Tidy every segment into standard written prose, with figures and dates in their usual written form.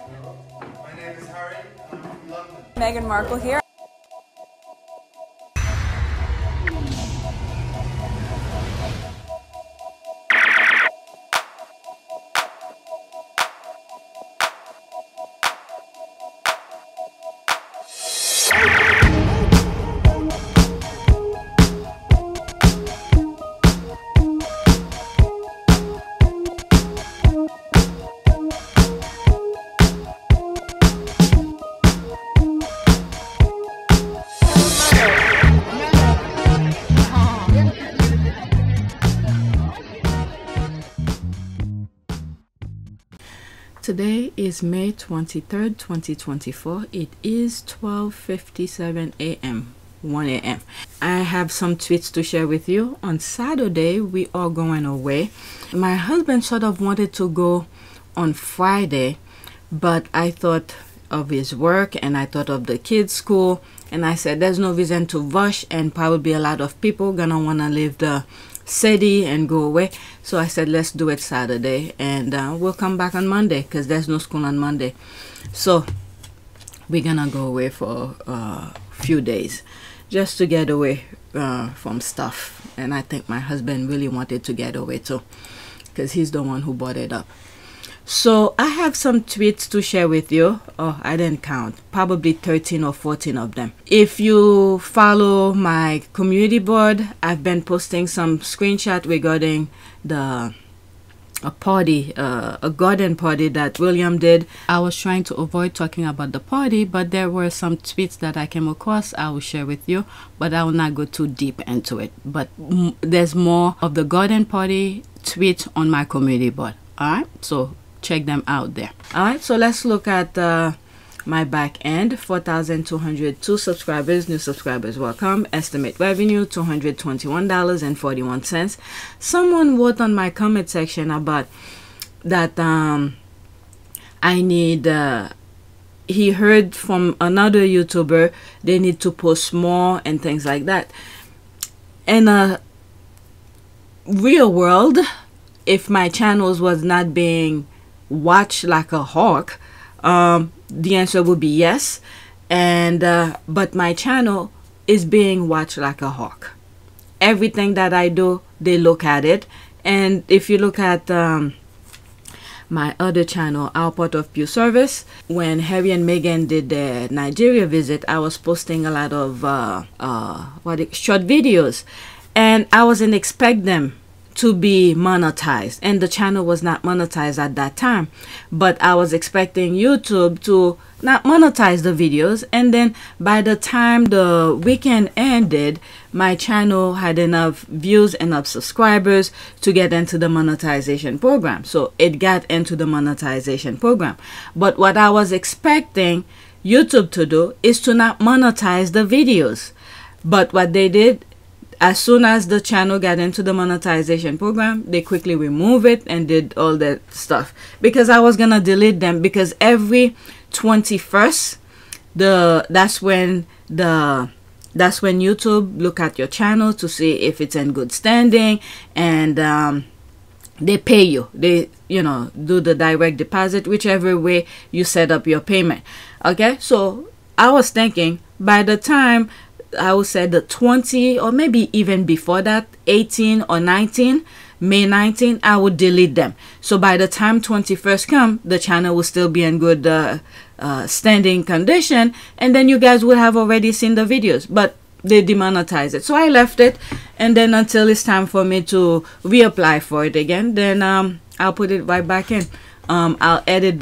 My name is Harry. I'm from London. Meghan Markle here. Today is May 23rd, 2024. It is 12:57 a.m. 1 a.m. I have some tweets to share with you. On Saturday, we are going away. My husband sort of wanted to go on Friday, but I thought of his work and I thought of the kids' school, and I said there's no reason to rush, and probably a lot of people gonna want to leave the city and go away. So I said let's do it Saturday, and we'll come back on Monday because there's no school on Monday. So we're gonna go away for a few days just to get away from stuff, and I think my husband really wanted to get away too because he's the one who brought it up. So I have some tweets to share with you. Oh, I didn't count, probably 13 or 14 of them. If you follow my community board, I've been posting some screenshot regarding a garden party that William did. I was trying to avoid talking about the party, but there were some tweets that I came across. I will share with you, but I will not go too deep into it. But there's more of the garden party tweets on my community board. All right, so check them out there. All right, so let's look at my back end. 4,202 subscribers, new subscribers welcome. Estimate revenue $221.41. Someone wrote on my comment section about that I need he heard from another YouTuber they need to post more and things like that. In a real world, if my channels was not being watched like a hawk, the answer would be yes, and but my channel is being watched like a hawk. Everything that I do, they look at it. And if you look at my other channel, Our Part of Pure Service, when Harry and Meghan did their Nigeria visit, I was posting a lot of short videos, and I wasn't expect them to be monetized, and the channel was not monetized at that time, but I was expecting YouTube to not monetize the videos, and then by the time the weekend ended, my channel had enough views, enough subscribers to get into the monetization program. So it got into the monetization program. But what I was expecting YouTube to do is to not monetize the videos. But what they did, as soon as the channel got into the monetization program, they quickly removed it and did all that stuff, because I was gonna delete them, because every 21st that's when YouTube look at your channel to see if it's in good standing, and they pay you. They do the direct deposit, whichever way you set up your payment. Okay, so I was thinking by the time I would say the 20, or maybe even before that, 18 or 19, May 19, I would delete them. So by the time 21st come, the channel will still be in good standing condition, and then you guys would have already seen the videos. But they demonetized it, so I left it, and then until it's time for me to reapply for it again, then I'll put it right back in. I'll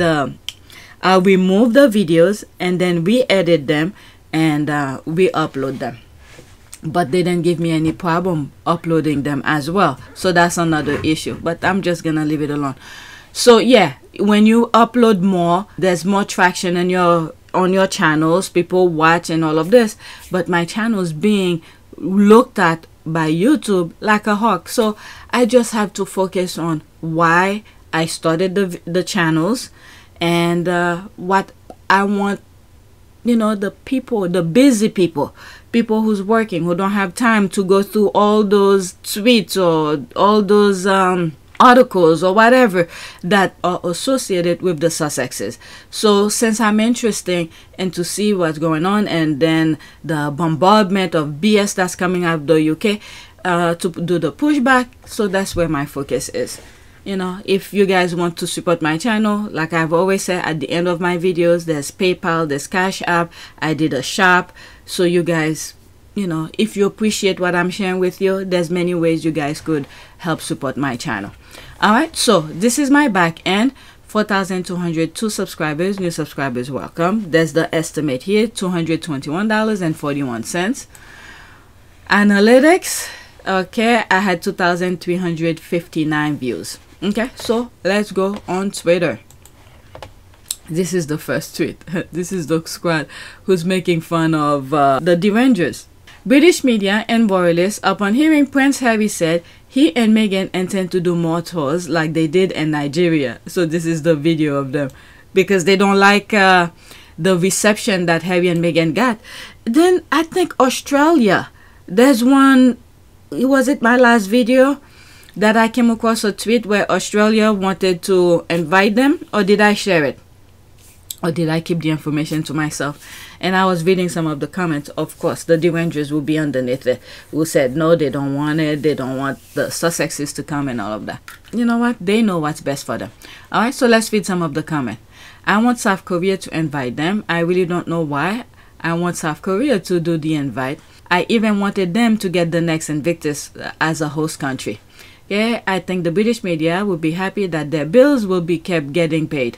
remove the videos and then re-edit them and re-upload them. But they didn't give me any problem uploading them as well, so that's another issue, but I'm just gonna leave it alone. So yeah, when you upload more, there's more traction in on your channels, people watch and all of this, but my channel is being looked at by YouTube like a hawk. So I just have to focus on why I started the channels, and what I want, the people, the busy people who's working, who don't have time to go through all those tweets or all those articles or whatever that are associated with the Sussexes. So since I'm interested in to see what's going on, and then the bombardment of BS that's coming out of the UK, to do the pushback, so that's where my focus is. You know, if you guys want to support my channel, like I've always said at the end of my videos, there's PayPal, there's Cash App, I did a shop. So you guys, you know, if you appreciate what I'm sharing with you, there's many ways you guys could help support my channel. All right, so this is my back end. 4,202 subscribers, new subscribers welcome. There's the estimate here, $221.41. Analytics, okay, I had 2,359 views. Okay, so let's go on Twitter. This is the first tweet. This is the squad who's making fun of the derangers. British media and royalists, upon hearing Prince Harry said he and Meghan intend to do more tours like they did in Nigeria. So this is the video of them, because they don't like the reception that Harry and Meghan got. Then I think Australia, there's one, was it my last video that I came across a tweet where Australia wanted to invite them, or did I share it? Or did I keep the information to myself? And I was reading some of the comments. Of course, the derangers will be underneath it, who said no, they don't want it, they don't want the Sussexes to come and all of that. You know what? They know what's best for them. All right, so let's read some of the comments. I want South Korea to invite them. I really don't know why. I want South Korea to do the invite. I even wanted them to get the next Invictus as a host country. Yeah, I think the British media will be happy that their bills will be kept getting paid.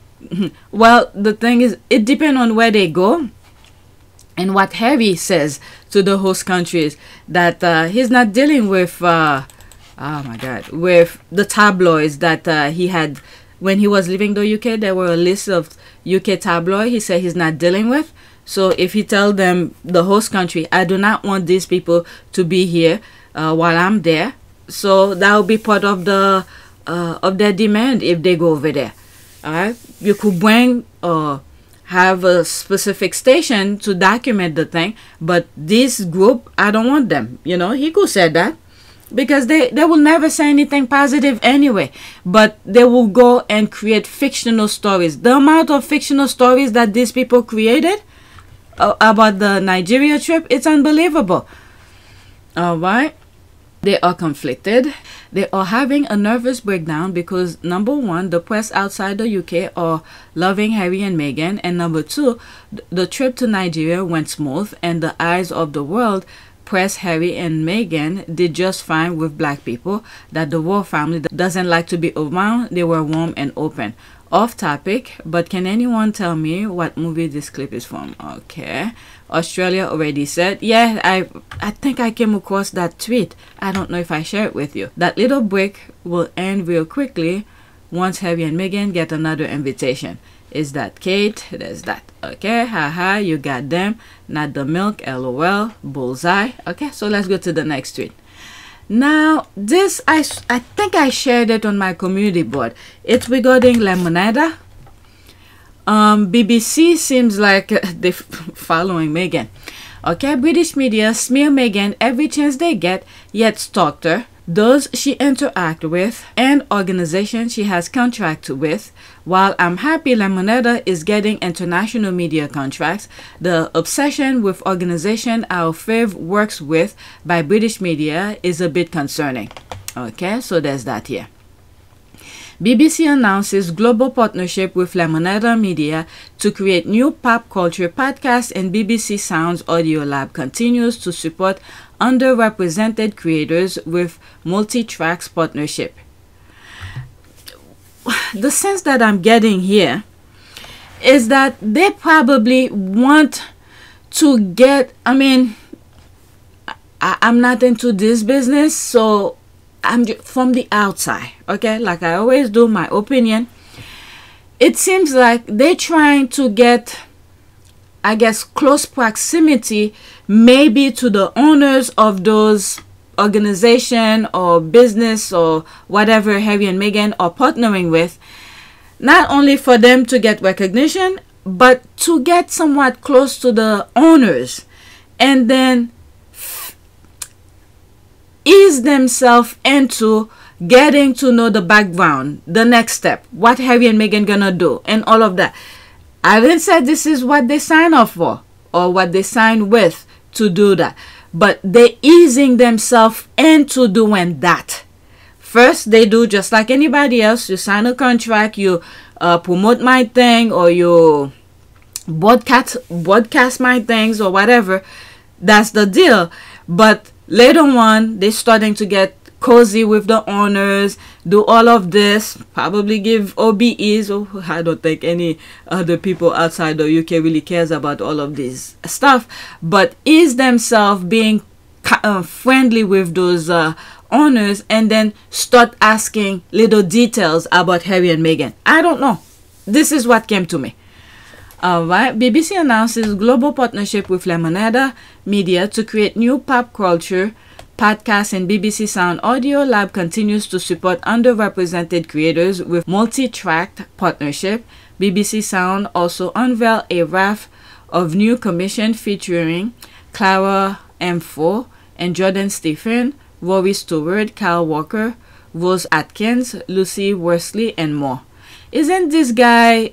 Well, the thing is, it depends on where they go and what Harry says to the host countries, that he's not dealing with oh my god, with the tabloids that he had when he was leaving the UK. There were a list of UK tabloids he said he's not dealing with. So if he tell them, the host country, I do not want these people to be here while I'm there, so that will be part of the of their demand if they go over there. Alright, you could bring or have a specific station to document the thing, but this group, I don't want them. You know, he could say that, because they will never say anything positive anyway, but they will go and create fictional stories. The amount of fictional stories that these people created about the Nigeria trip, it's unbelievable. Alright, they are conflicted. They are having a nervous breakdown because, number one, the press outside the UK are loving Harry and Meghan, and number two, the trip to Nigeria went smooth, and the eyes of the world press Harry and Meghan did just fine with black people that the royal family doesn't like to be around. They were warm and open. Off topic, but can anyone tell me what movie this clip is from? Okay, Australia already said. Yeah, I think I came across that tweet. I don't know if I share it with you. That little break will end real quickly once Harry and Meghan get another invitation. Is that Kate? There's that. Okay, haha, you got them. Not the milk, lol, bullseye. Okay, so let's go to the next tweet. Now, this, I think I shared it on my community board. It's regarding Lemonada. BBC seems like they're following Meghan. Okay, British media smear Meghan every chance they get, yet stalked her, those she interact with, and organizations she has contract with. While I'm happy Lemonada is getting international media contracts, the obsession with organization our fave works with by British media is a bit concerning. Okay, so there's that here. BBC announces global partnership with Lemonada Media to create new pop culture podcasts, and BBC Sounds Audio Lab continues to support underrepresented creators with multi-tracks partnership. The sense that I'm getting here is that they probably want to get, I mean, I'm not into this business, so I'm from the outside, okay, like I always do, my opinion. It seems like they're trying to get, I guess, close proximity maybe to the owners of those organization or business or whatever Harry and Meghan are partnering with, not only for them to get recognition, but to get somewhat close to the owners, and then ease themselves into getting to know the background, the next step, what Harry and Meghan gonna do, and all of that. I haven't said this is what they sign up for or what they sign with to do that, but they're easing themselves into doing that. First, they do just like anybody else. You sign a contract, you promote my thing, or you broadcast my things, or whatever. That's the deal. But later on, they're starting to get cozy with the owners, do all of this, probably give OBEs. Oh, I don't think any other people outside the UK really cares about all of this stuff, but ease themselves being friendly with those owners, and then start asking little details about Harry and Meghan. I don't know. This is what came to me. Alright, BBC announces global partnership with Lemonada Media to create new pop culture podcast, and BBC Sound Audio Lab continues to support underrepresented creators with multi-tracked partnership. BBC Sound also unveiled a raft of new commission featuring Clara M4 and Jordan Stephen, Rory Stewart, Kyle Walker, Rose Atkins, Lucy Worsley, and more. Isn't this guy,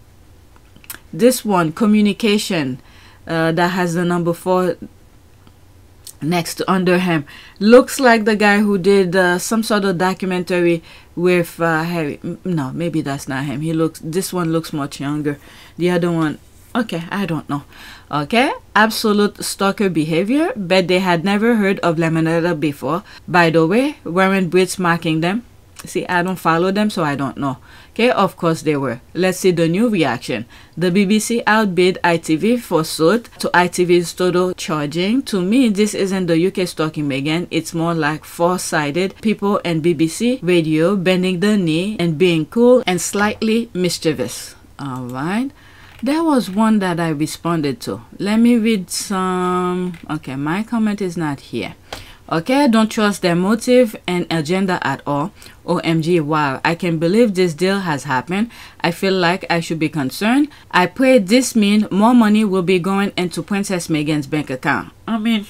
this one, Communication, that has the number 4 next to under him, looks like the guy who did some sort of documentary with Harry? No, maybe that's not him. This one looks much younger. The other one, okay, I don't know. Okay, absolute stalker behavior. Bet they had never heard of Lemonada before. By the way, weren't Brits marking them? See, I don't follow them, so I don't know. Okay, of course they were. Let's see the new reaction. The BBC outbid ITV for suit to ITV's total charging. To me, this isn't the UK stalking Meghan. It's more like four-sided people and BBC radio bending the knee and being cool and slightly mischievous. Alright. There was one that I responded to. Let me read some. Okay, my comment is not here. Okay, don't trust their motive and agenda at all. OMG, wow, I can believe this deal has happened. I feel like I should be concerned. I pray this means more money will be going into Princess Meghan's bank account. I mean,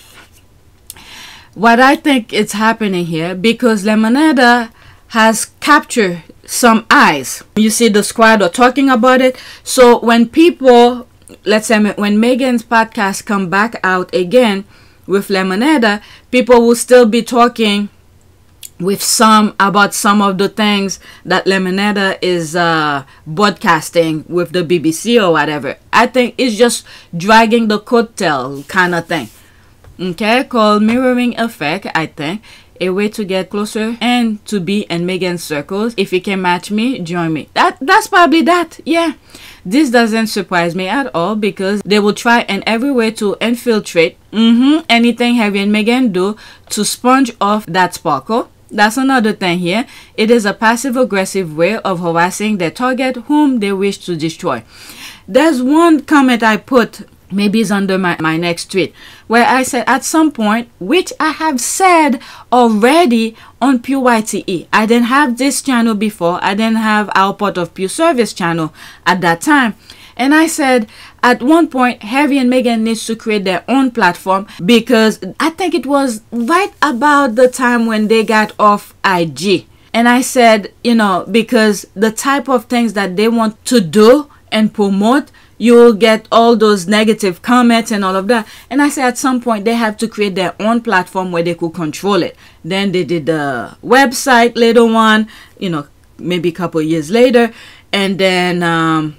what I think is happening here, because Lemonada has captured some eyes. You see the squad are talking about it. So when people, let's say when Meghan's podcast come back out again with Lemonada, people will still be talking with about some of the things that Lemonada is broadcasting with the BBC or whatever. I think it's just dragging the coattail kind of thing. Okay, called mirroring effect, I think. A way to get closer and to be in Meghan's circles. If you can match me, join me. That's probably that. Yeah. This doesn't surprise me at all, because they will try in every way to infiltrate anything Harry and Meghan do to sponge off that sparkle. That's another thing here. It is a passive-aggressive way of harassing their target whom they wish to destroy. There's one comment I put, maybe it's under my next tweet, where I said at some point, which I have said already on Pure YTE. I didn't have this channel before. I didn't have our part of Pure Service channel at that time. And I said at one point, Harry and Meghan needs to create their own platform, because I think it was right about the time when they got off IG. And I said, you know, because the type of things that they want to do and promote, you will get all those negative comments and all of that. And I said at some point they have to create their own platform where they could control it. Then they did the website later on, you know, maybe a couple of years later. And then,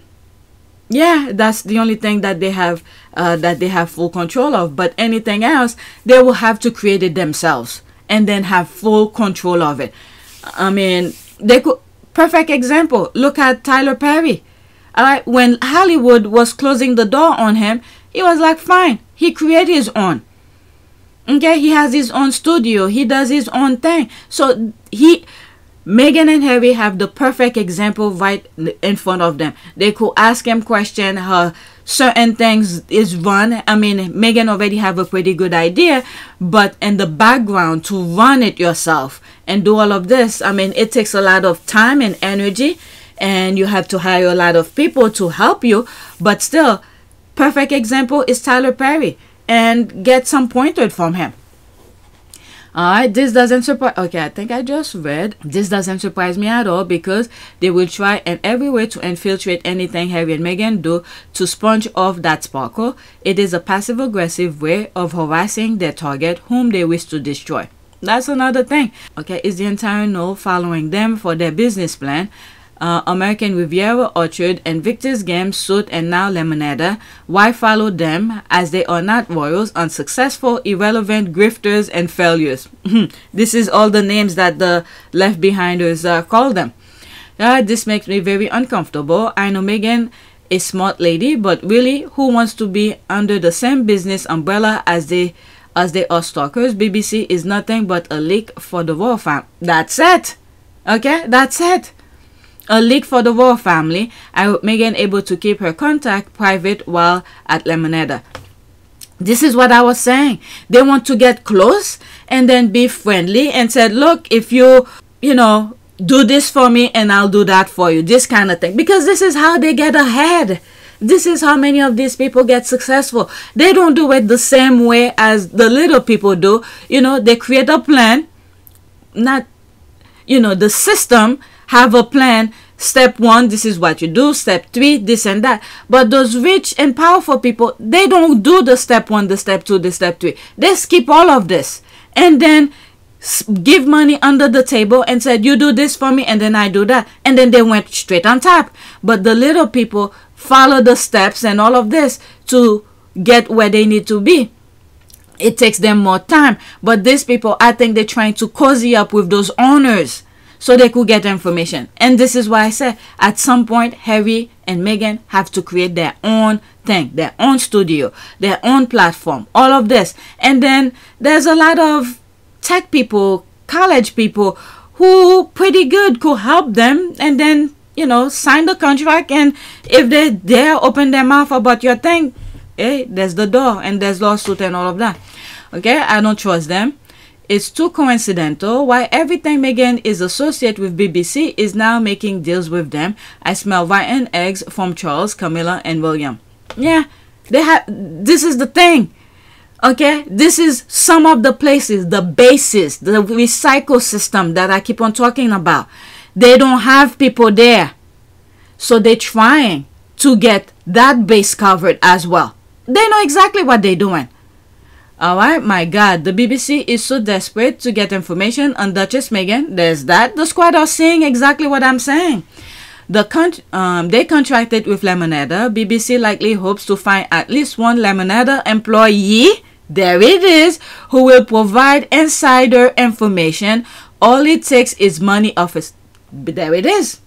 yeah, that's the only thing that they have full control of. But anything else, they will have to create it themselves and then have full control of it. I mean, they could, perfect example, look at Tyler Perry. Alright, when Hollywood was closing the door on him, he was like, fine, he created his own. Okay, he has his own studio, he does his own thing. So Meghan and Harry have the perfect example right in front of them. They could ask him questions, how certain things is run. I mean, Meghan already have a pretty good idea, but in the background to run it yourself and do all of this, I mean, it takes a lot of time and energy. And you have to hire a lot of people to help you. But still, perfect example is Tyler Perry. And get some pointers from him. Alright, this doesn't surprise. Okay, I think I just read. This doesn't surprise me at all because they will try in every way to infiltrate anything Harry and Meghan do to sponge off that sparkle. It is a passive-aggressive way of harassing their target, whom they wish to destroy. That's another thing. Okay, is the entire know following them for their business plan? American Riviera, Orchard, Invictus Games, Suit, and now Lemonada. Why follow them as they are not royals, unsuccessful, irrelevant, grifters, and failures? This is all the names that the left behinders call them. This makes me very uncomfortable. I know Meghan a smart lady, but really, who wants to be under the same business umbrella as they are stalkers? BBC is nothing but a leak for the royal family. That's it. Okay, that's it. A leak for the royal family. I hope Meghan able to keep her contact private while at Lemonada. This is what I was saying. They want to get close and then be friendly and said, look, if you know, do this for me and I'll do that for you. This kind of thing. Because this is how they get ahead. This is how many of these people get successful. They don't do it the same way as the little people do. You know, they create a plan. Not, you know, the system have a plan. Step 1, this is what you do. Step 3, this and that. But those rich and powerful people, they don't do the step 1, the step 2, the step 3. They skip all of this. And then give money under the table and said, you do this for me and then I do that. And then they went straight on top. But the little people follow the steps and all of this to get where they need to be. It takes them more time. But these people, I think they're trying to cozy up with those owners so they could get information. And this is why I said at some point Harry and Meghan have to create their own thing, their own studio, their own platform, all of this. And then there's a lot of tech people, college people who pretty good could help them and then, you know, sign the contract. And if they dare open their mouth about your thing, hey, there's the door and there's lawsuit and all of that. Okay, I don't trust them. It's too coincidental. Why everything Meghan is associated with BBC is now making deals with them. I smell rotten eggs from Charles, Camilla, and William. Yeah, they have. This is the thing. Okay, this is some of the places, the bases, the recycle system that I keep on talking about. They don't have people there, so they're trying to get that base covered as well. They know exactly what they're doing. Alright, my God, the BBC is so desperate to get information on Duchess Meghan. There's that. The squad are seeing exactly what I'm saying. They contracted with Lemonada. BBC likely hopes to find at least one Lemonada employee, there it is, who will provide insider information. All it takes is money off his. There it is.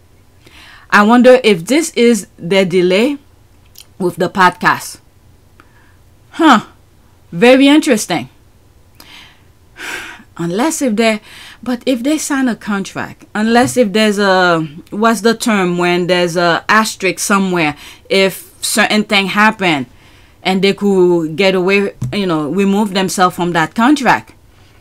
I wonder if this is their delay with the podcast. Huh. Very interesting. Unless if they sign a contract, unless if there's a, what's the term when there's a asterisk somewhere, if certain thing happen and they could get away, you know, remove themselves from that contract.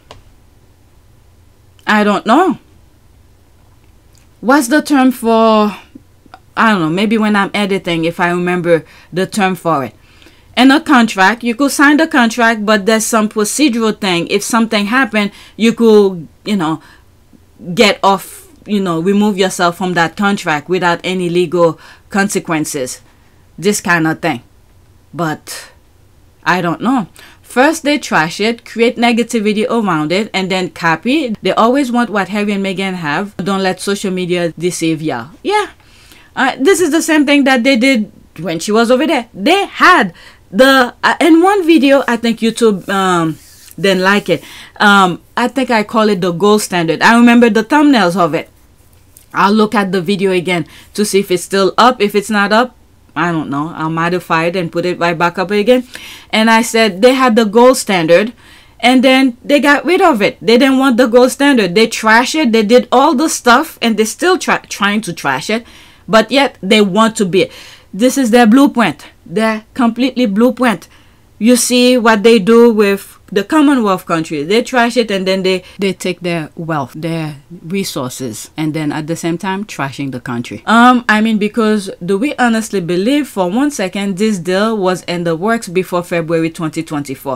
I don't know. What's the term for, I don't know, maybe when I'm editing, if I remember the term for it. In a contract, you could sign the contract, but there's some procedural thing. If something happened, you could, you know, get off, you know, remove yourself from that contract without any legal consequences. This kind of thing. But I don't know. First, they trash it, create negativity around it, and then copy. They always want what Harry and Meghan have. Don't let social media deceive y'all. Yeah. This is the same thing that they did when she was over there. They had the in one video, I think YouTube didn't like it. I think I call it the gold standard. I remember the thumbnails of it. I'll look at the video again to see if it's still up. If it's not up, I don't know, I'll modify it and put it right back up again. And I said they had the gold standard and then they got rid of it. They didn't want the gold standard. They trash it. They did all the stuff and they still trying to trash it, but yet they want to be. This is their blueprint. Their completely blueprint. You see what they do with the Commonwealth countries. They trash it and then they take their wealth, their resources, and then at the same time trashing the country. I mean, because do we honestly believe for 1 second this deal was in the works before February 2024?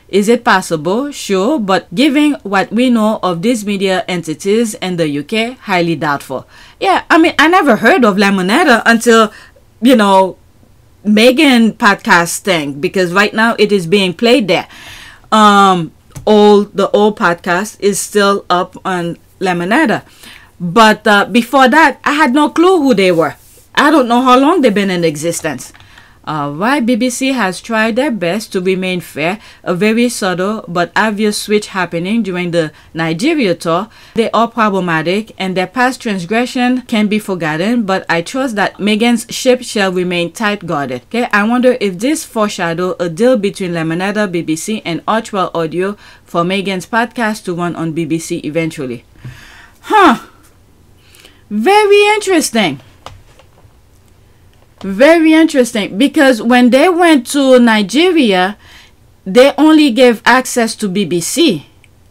Is it possible? Sure, but given what we know of these media entities in the UK, highly doubtful. Yeah, I mean, I never heard of Lemonada until, you know, Meghan podcast thing, because right now it is being played there. The old podcast is still up on Lemonada. But before that, I had no clue who they were. I don't know how long they've been in existence. Why BBC has tried their best to remain fair, a very subtle but obvious switch happening during the Nigeria tour. They are problematic and their past transgression can be forgotten, but I trust that Meghan's ship shall remain tight guarded. Okay, I wonder if this foreshadow a deal between Lemonada, BBC and Archwell Audio for Meghan's podcast to run on BBC eventually. Very interesting. Very interesting, because when they went to Nigeria, they only gave access to BBC.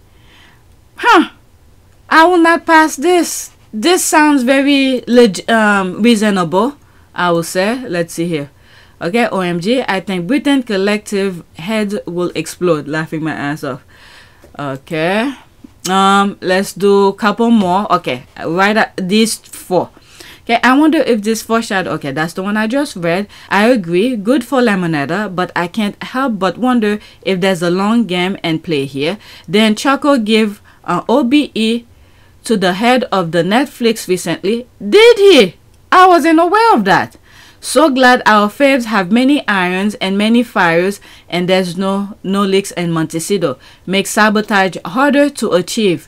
I will not pass this. This sounds very reasonable, I will say. Let's see here. Okay, OMG, I think Britain collective head will explode. Laughing my ass off. Okay. Let's do a couple more. Okay, right at these 4. Okay, I wonder if this foreshadow... Okay, that's the one I just read. I agree, good for Lemonada, but I can't help but wonder if there's a long game and play here. Then Choco gave an OBE to the head of the Netflix recently. Did he? I wasn't aware of that. So glad our faves have many irons and many fires, and there's no leaks in Montecito. Makes sabotage harder to achieve.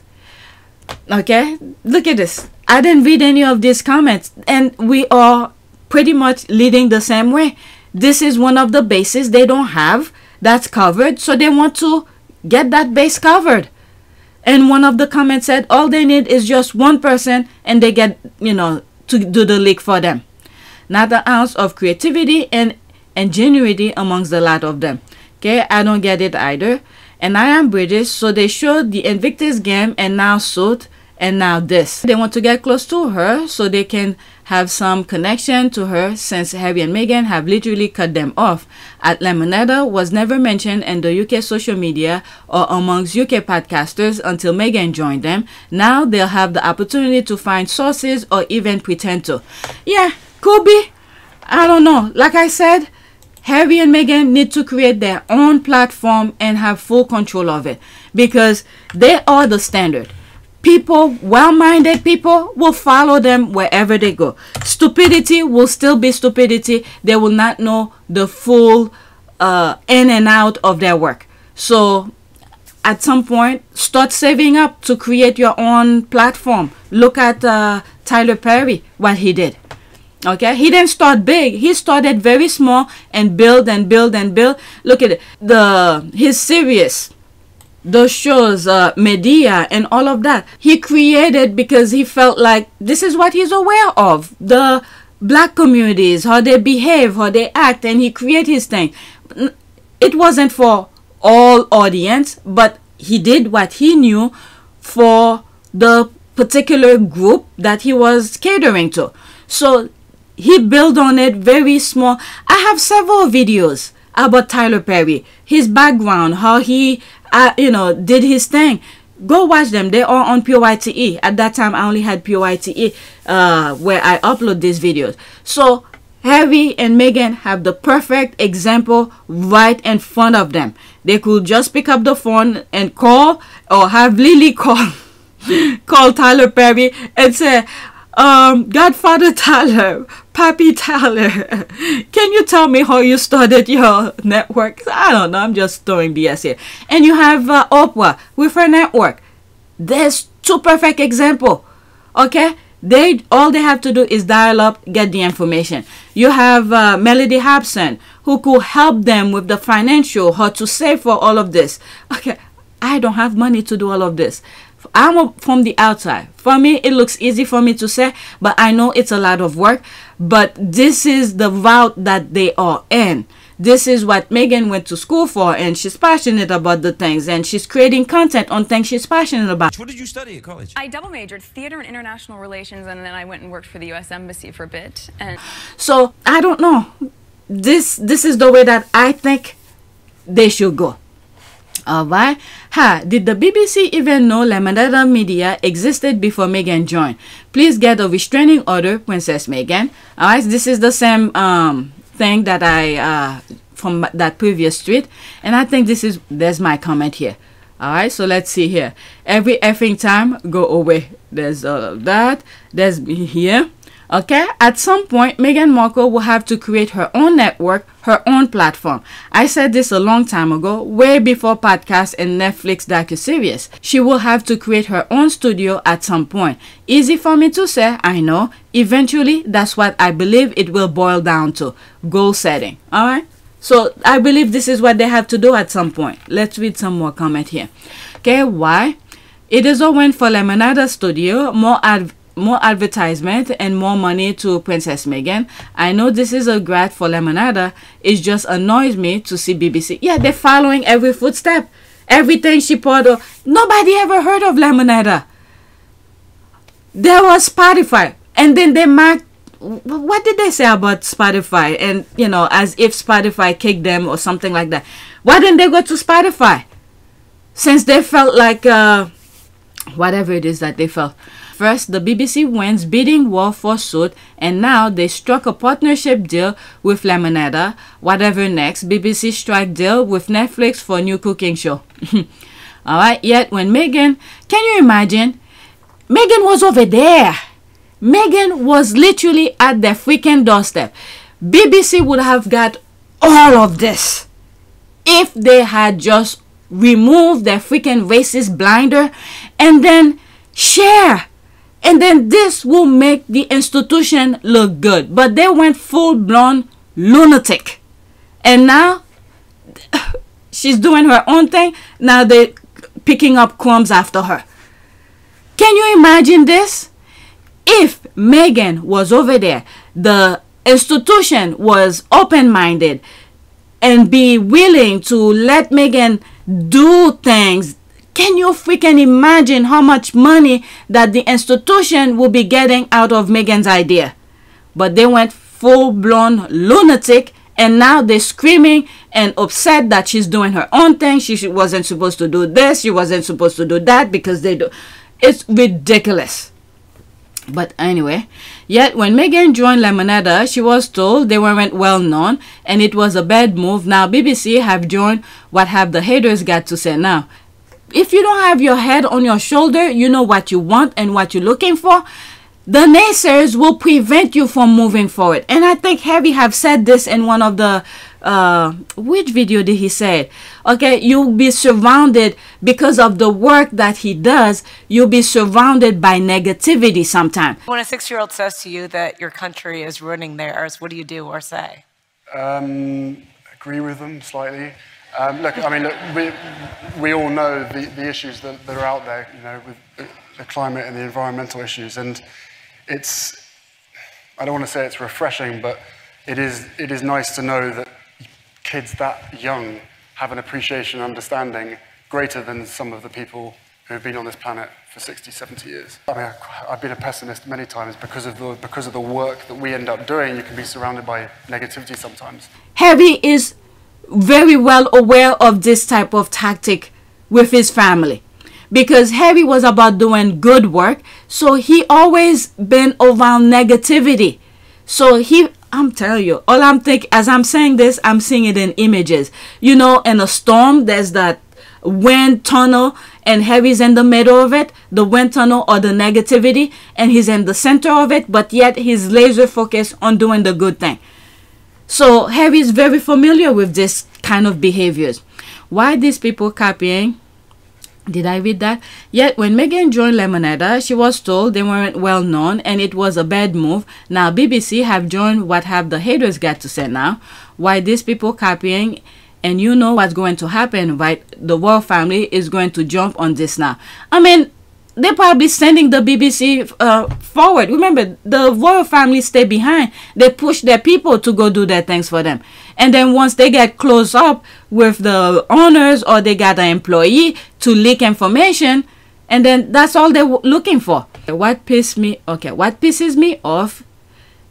Okay, look at this. I didn't read any of these comments, and we are pretty much leading the same way. This is one of the bases they don't have that's covered, so they want to get that base covered. And one of the comments said all they need is just one person and they get, you know, to do the leak for them. Not an ounce of creativity and ingenuity amongst the lot of them. Okay, I don't get it either. And I am British, so they showed the Invictus game and now suit. And now this. They want to get close to her so they can have some connection to her, since Harry and Meghan have literally cut them off. At Lemonada was never mentioned in the UK social media or amongst UK podcasters until Meghan joined them. Now they'll have the opportunity to find sources or even pretend to. Yeah, could be. I don't know. Like I said, Harry and Meghan need to create their own platform and have full control of it, because they are the standard. People, well-minded people, will follow them wherever they go. Stupidity will still be stupidity. They will not know the full in and out of their work. So at some point, start saving up to create your own platform. Look at Tyler Perry, what he did. Okay, he didn't start big. He started very small and build and build and build. Look at it. His series, those shows, media and all of that, he created because he felt like this is what he's aware of, the black communities, how they behave, how they act, and he created his thing. It wasn't for all audience, but he did what he knew for the particular group that he was catering to. So he built on it very small. I have several videos about Tyler Perry, his background, how he did his thing. Go watch them. They are on PYTE. At that time, I only had PYTE where I upload these videos. So Harry and Meghan have the perfect example right in front of them. They could just pick up the phone and call, or have Lily call Tyler Perry and say, Godfather Tyler, Pappy Tyler, can you tell me how you started your network? I don't know, I'm just throwing BS here. And you have Oprah with her network. There's 2 perfect examples. Okay, all they have to do is dial up, get the information. You have Melody Hobson, who could help them with the financial, how to save for all of this. Okay, I don't have money to do all of this. I'm from the outside. For me, it looks easy for me to say, but I know it's a lot of work. But this is the route that they are in. This is what Meghan went to school for, and she's passionate about the things, and she's creating content on things she's passionate about. What did you study at college? I double majored theater and international relations, and then I went and worked for the U.S. Embassy for a bit. And so I don't know. This is the way that I think they should go. Alright. Did the BBC even know Lemonada Media existed before Meghan joined? Please get a restraining order, Princess Meghan. Alright, this is the same thing that I from that previous tweet, and I think there's my comment here. Alright, so let's see here. Every effing time, go away. There's that. There's me here. Okay, at some point, Meghan Markle will have to create her own network, her own platform. I said this a long time ago, way before podcasts and Netflix docuseries. She will have to create her own studio at some point. Easy for me to say, I know. Eventually, that's what I believe it will boil down to. Goal setting. Alright? So, I believe this is what they have to do at some point. Let's read some more comment here. Okay, why? It is a win for Lemonada Studio, more advertisement and more money to Princess Meghan. I know this is a grat for Lemonada. It just annoys me to see BBC. Yeah, they're following every footstep. Everything she put on. Nobody ever heard of Lemonada. There was Spotify. And then they marked. What did they say about Spotify? And, you know, as if Spotify kicked them or something like that. Why didn't they go to Spotify? Since they felt like, whatever it is that they felt. First, the BBC wins bidding war for suit, and now they struck a partnership deal with Lemonada. Whatever next, BBC strike deal with Netflix for new cooking show. Alright, yet when Meghan, can you imagine? Meghan was over there. Meghan was literally at their freaking doorstep. BBC would have got all of this if they had just removed their freaking racist blinder and then share. And then this will make the institution look good. But they went full-blown lunatic. And now she's doing her own thing. Now they're picking up crumbs after her. Can you imagine this? If Meghan was over there, the institution was open-minded and be willing to let Meghan do things, can you freaking imagine how much money that the institution will be getting out of Meghan's idea? But they went full-blown lunatic, and now they're screaming and upset that she's doing her own thing. She wasn't supposed to do this. She wasn't supposed to do that because they do. It's ridiculous. But anyway, yet when Meghan joined Lemonada, she was told they weren't well known and it was a bad move. Now BBC have joined. What have the haters got to say now? If you don't have your head on your shoulder, you know what you want and what you're looking for, the naysayers will prevent you from moving forward. And I think Heavy have said this in one of the which video did he say it? Okay, you'll be surrounded because of the work that he does. You'll be surrounded by negativity sometimes. When a 6-year-old says to you that your country is ruining theirs, what do you do or say? Agree with them slightly. Look, I mean, look, we all know the issues that are out there, you know, with the climate and the environmental issues, and it's, I don't want to say it's refreshing, but it is nice to know that kids that young have an appreciation and understanding greater than some of the people who have been on this planet for 60, 70 years. I mean, I've been a pessimist many times because of the work that we end up doing. You can be surrounded by negativity sometimes. Heavy is very well aware of this type of tactic with his family, because Heavy was about doing good work, so he always been around negativity. So I'm telling you, all I'm thinking as I'm saying this, I'm seeing it in images. You know, in a storm, there's that wind tunnel and Heavy's in the middle of it, the wind tunnel or the negativity, and he's in the center of it, but yet he's laser focused on doing the good thing. So Heavy is very familiar with this kind of behaviors. Why these people copying? Did I read that? Yet when Meghan joined Lemonada, she was told they weren't well known and it was a bad move. Now BBC have joined. What have the haters got to say now? Why these people copying? And you know what's going to happen, right? The royal family is going to jump on this now. I mean, they're probably sending the BBC forward. Remember, the royal family stay behind. They push their people to go do their things for them. And then once they get close up with the owners or they got an employee to leak information, and then that's all they're looking for. What pisses me off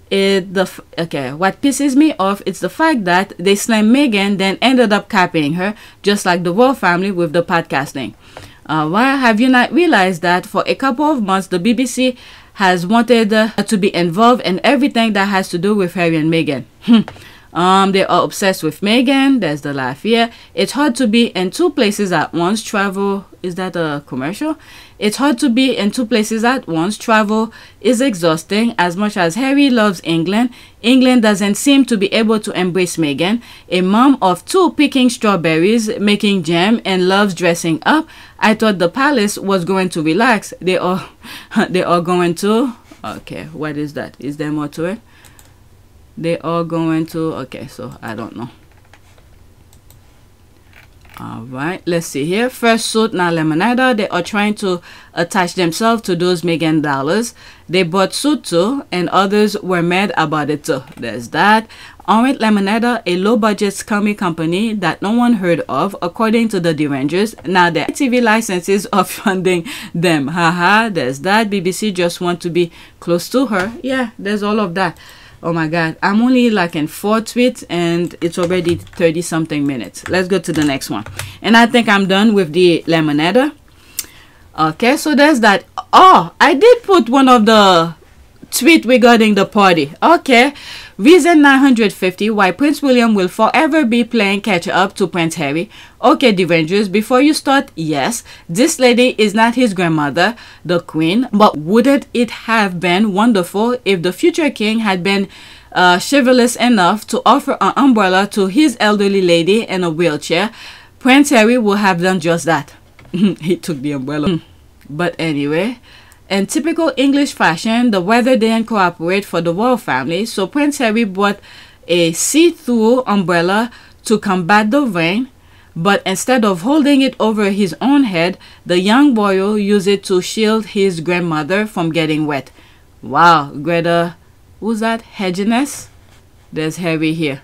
Okay, what pisses me off is the fact that they slammed Meghan, then ended up copying her, just like the royal family with the podcasting. Why have you not realized that for a couple of months the BBC has wanted to be involved in everything that has to do with Harry and Meghan? They are obsessed with Meghan. There's the laugh here. It's hard to be in two places at once. Travel, is that a commercial? It's hard to be in two places at once. Travel is exhausting. As much as Harry loves England, England doesn't seem to be able to embrace Meghan. A mom of two picking strawberries, making jam, and loves dressing up. I thought the palace was going to relax. They are going to. Okay, what is that? Is there more to it? They are going to. Okay, so I don't know. Alright, let's see here. First suit, now Lemonada. They are trying to attach themselves to those Meghan dollars. They bought suit too, and others were mad about it too. There's that. Alright, Lemonada, a low-budget scummy company that no one heard of, according to the Derangers. Now their TV licenses are funding them. Haha, there's that. BBC just want to be close to her. Yeah, there's all of that. Oh my god, I'm only like in 4 tweets and it's already 30 something minutes. Let's go to the next one. And I think I'm done with the Lemonada. Okay, so there's that. Oh, I did put one of the tweet regarding the party. Okay, reason 950 why Prince William will forever be playing catch up to Prince Harry. Okay, Derangers, before you start, yes, this lady is not his grandmother, the queen, but wouldn't it have been wonderful if the future king had been chivalrous enough to offer an umbrella to his elderly lady in a wheelchair? Prince Harry would have done just that. He took the umbrella. But anyway, in typical English fashion, the weather didn't cooperate for the royal family, so Prince Harry bought a see-through umbrella to combat the rain, but instead of holding it over his own head, the young royal used it to shield his grandmother from getting wet. Wow, Greta, who's that? Hedginess? There's Harry here.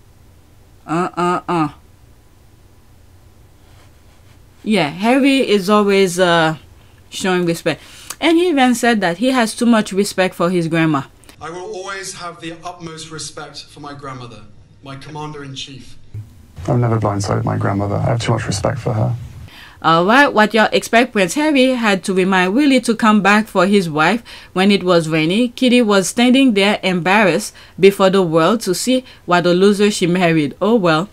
Yeah, Harry is always showing respect. And he even said that he has too much respect for his grandma. I will always have the utmost respect for my grandmother, my commander-in-chief. I've never blindsided my grandmother. I have too much respect for her. Alright, what y'all expect? Prince Harry had to remind Willie to come back for his wife when it was rainy. Kitty was standing there embarrassed before the world to see what a loser she married. Oh well.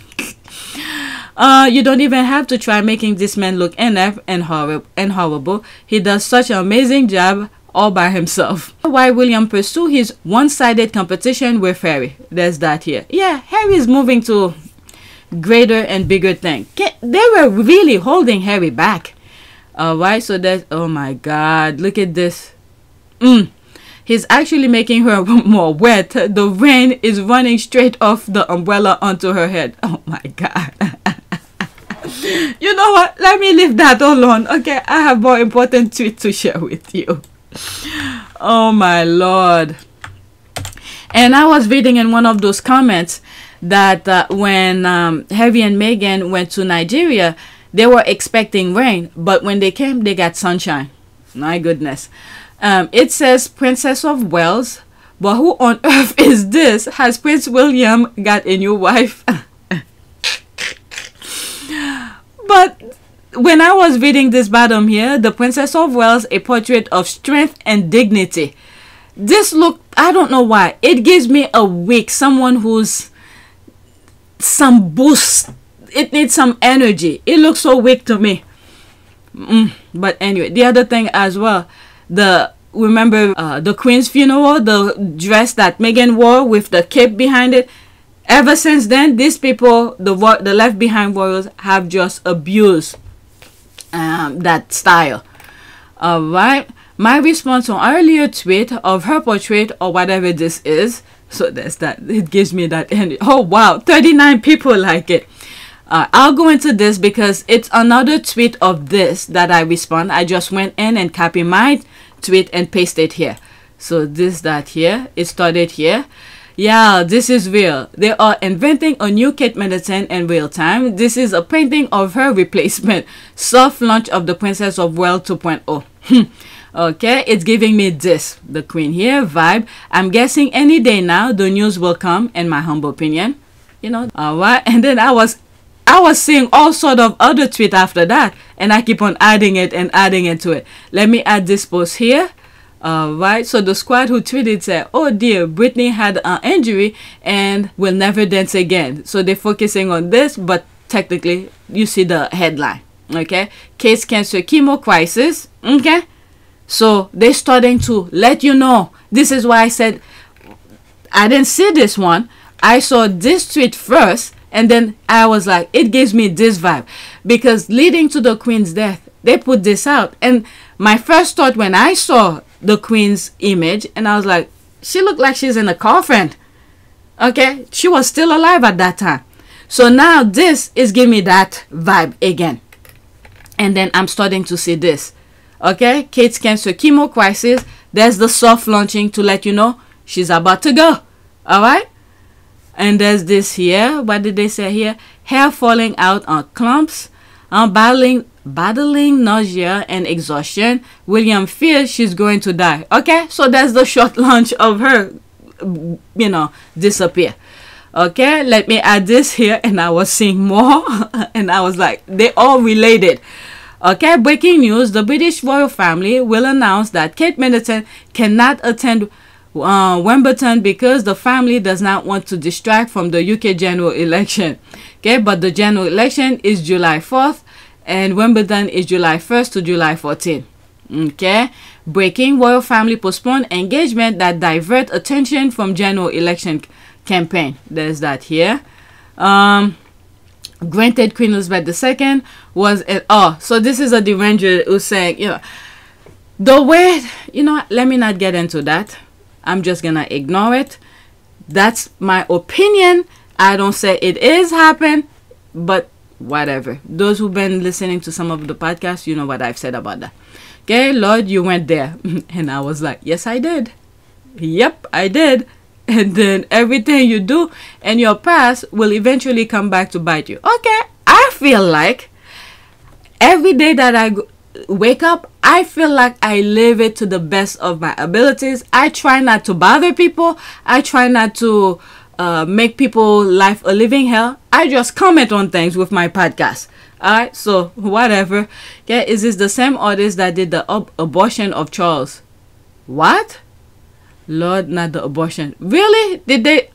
You don't even have to try making this man look inept and horrible. He does such an amazing job all by himself. Why William pursue his one-sided competition with Harry? There's that here. Yeah, Harry is moving to greater and bigger thing. They were really holding Harry back. Alright, so there's, oh my god, look at this. He's actually making her more wet. The rain is running straight off the umbrella onto her head. Oh my god. You know what? Let me leave that alone. Okay, I have more important tweets to share with you. Oh my lord. And I was reading in one of those comments that when Harry and Meghan went to Nigeria, they were expecting rain, but when they came, they got sunshine. My goodness. It says Princess of Wales, but who on earth is this? Has Prince William got a new wife? But when I was reading this bottom here, the Princess of Wales, a portrait of strength and dignity. This look, I don't know why, it gives me a weak, someone who's some boost. It needs some energy. It looks so weak to me. But anyway, the other thing as well, remember the Queen's funeral, the dress that Meghan wore with the cape behind it. Ever since then, these people, the left behind royals, have just abused that style. Alright, my response on earlier tweet of her portrait or whatever this is, so there's that, it gives me that energy. Oh wow, 39 people like it. I'll go into this because it's another tweet of this that I respond. I just went in and copied my tweet and pasted here. So this, that here, it started here. Yeah, this is real. They are inventing a new Kate Middleton in real time. This is a painting of her replacement. Soft launch of the Princess of Wales 2.0. Okay, it's giving me this, the Queen here vibe. I'm guessing any day now the news will come, in my humble opinion. You know, alright. And then I was seeing all sort of other tweet after that, and I keep on adding it and adding it to it. Let me add this post here. Right, so the squad who tweeted said, "Oh dear, Britney had an injury and will never dance again." So they're focusing on this, but technically you see the headline. Okay, case cancer chemo crisis. Okay, so they're starting to let you know. This is why I said I didn't see this one. I saw this tweet first, and then I was like, it gives me this vibe, because leading to the Queen's death, they put this out, and my first thought when I saw the Queen's image, and I was like, she looked like she's in a coffin. Okay, she was still alive at that time. So now this is giving me that vibe again, and then I'm starting to see this. Okay, Kate's cancer chemo crisis. There's the soft launching to let you know she's about to go. All right, and there's this here. What did they say here? Hair falling out on clumps, battling nausea and exhaustion. William fears she's going to die. Okay, so that's the short launch of her, you know, disappear. Okay, let me add this here, and I was seeing more and I was like, they all related. Okay, breaking news: the British royal family will announce that Kate Middleton cannot attend Wimbledon because the family does not want to distract from the UK general election. Okay, but the general election is July 4th and Wimbledon is July 1st to July 14th. Okay, breaking: royal family postpone engagement that divert attention from general election campaign. There's that here. Granted, Queen Elizabeth II was so this is a Deranger who's saying, you know, the way, you know, let me not get into that. I'm just gonna ignore it. That's my opinion. I don't say it is happen, but whatever. Those who've been listening to some of the podcasts, you know what I've said about that. Okay, Lord, you went there. And I was like, yes, I did. Yep, I did. And then everything you do in your past will eventually come back to bite you. Okay, I feel like every day that I wake up, I feel like I live it to the best of my abilities. I try not to bother people. I try not to make people life a living hell. I just comment on things with my podcast. Alright, so whatever. Okay, is this the same artist that did the abortion of Charles? What? Lord, not the abortion. Really? Did they?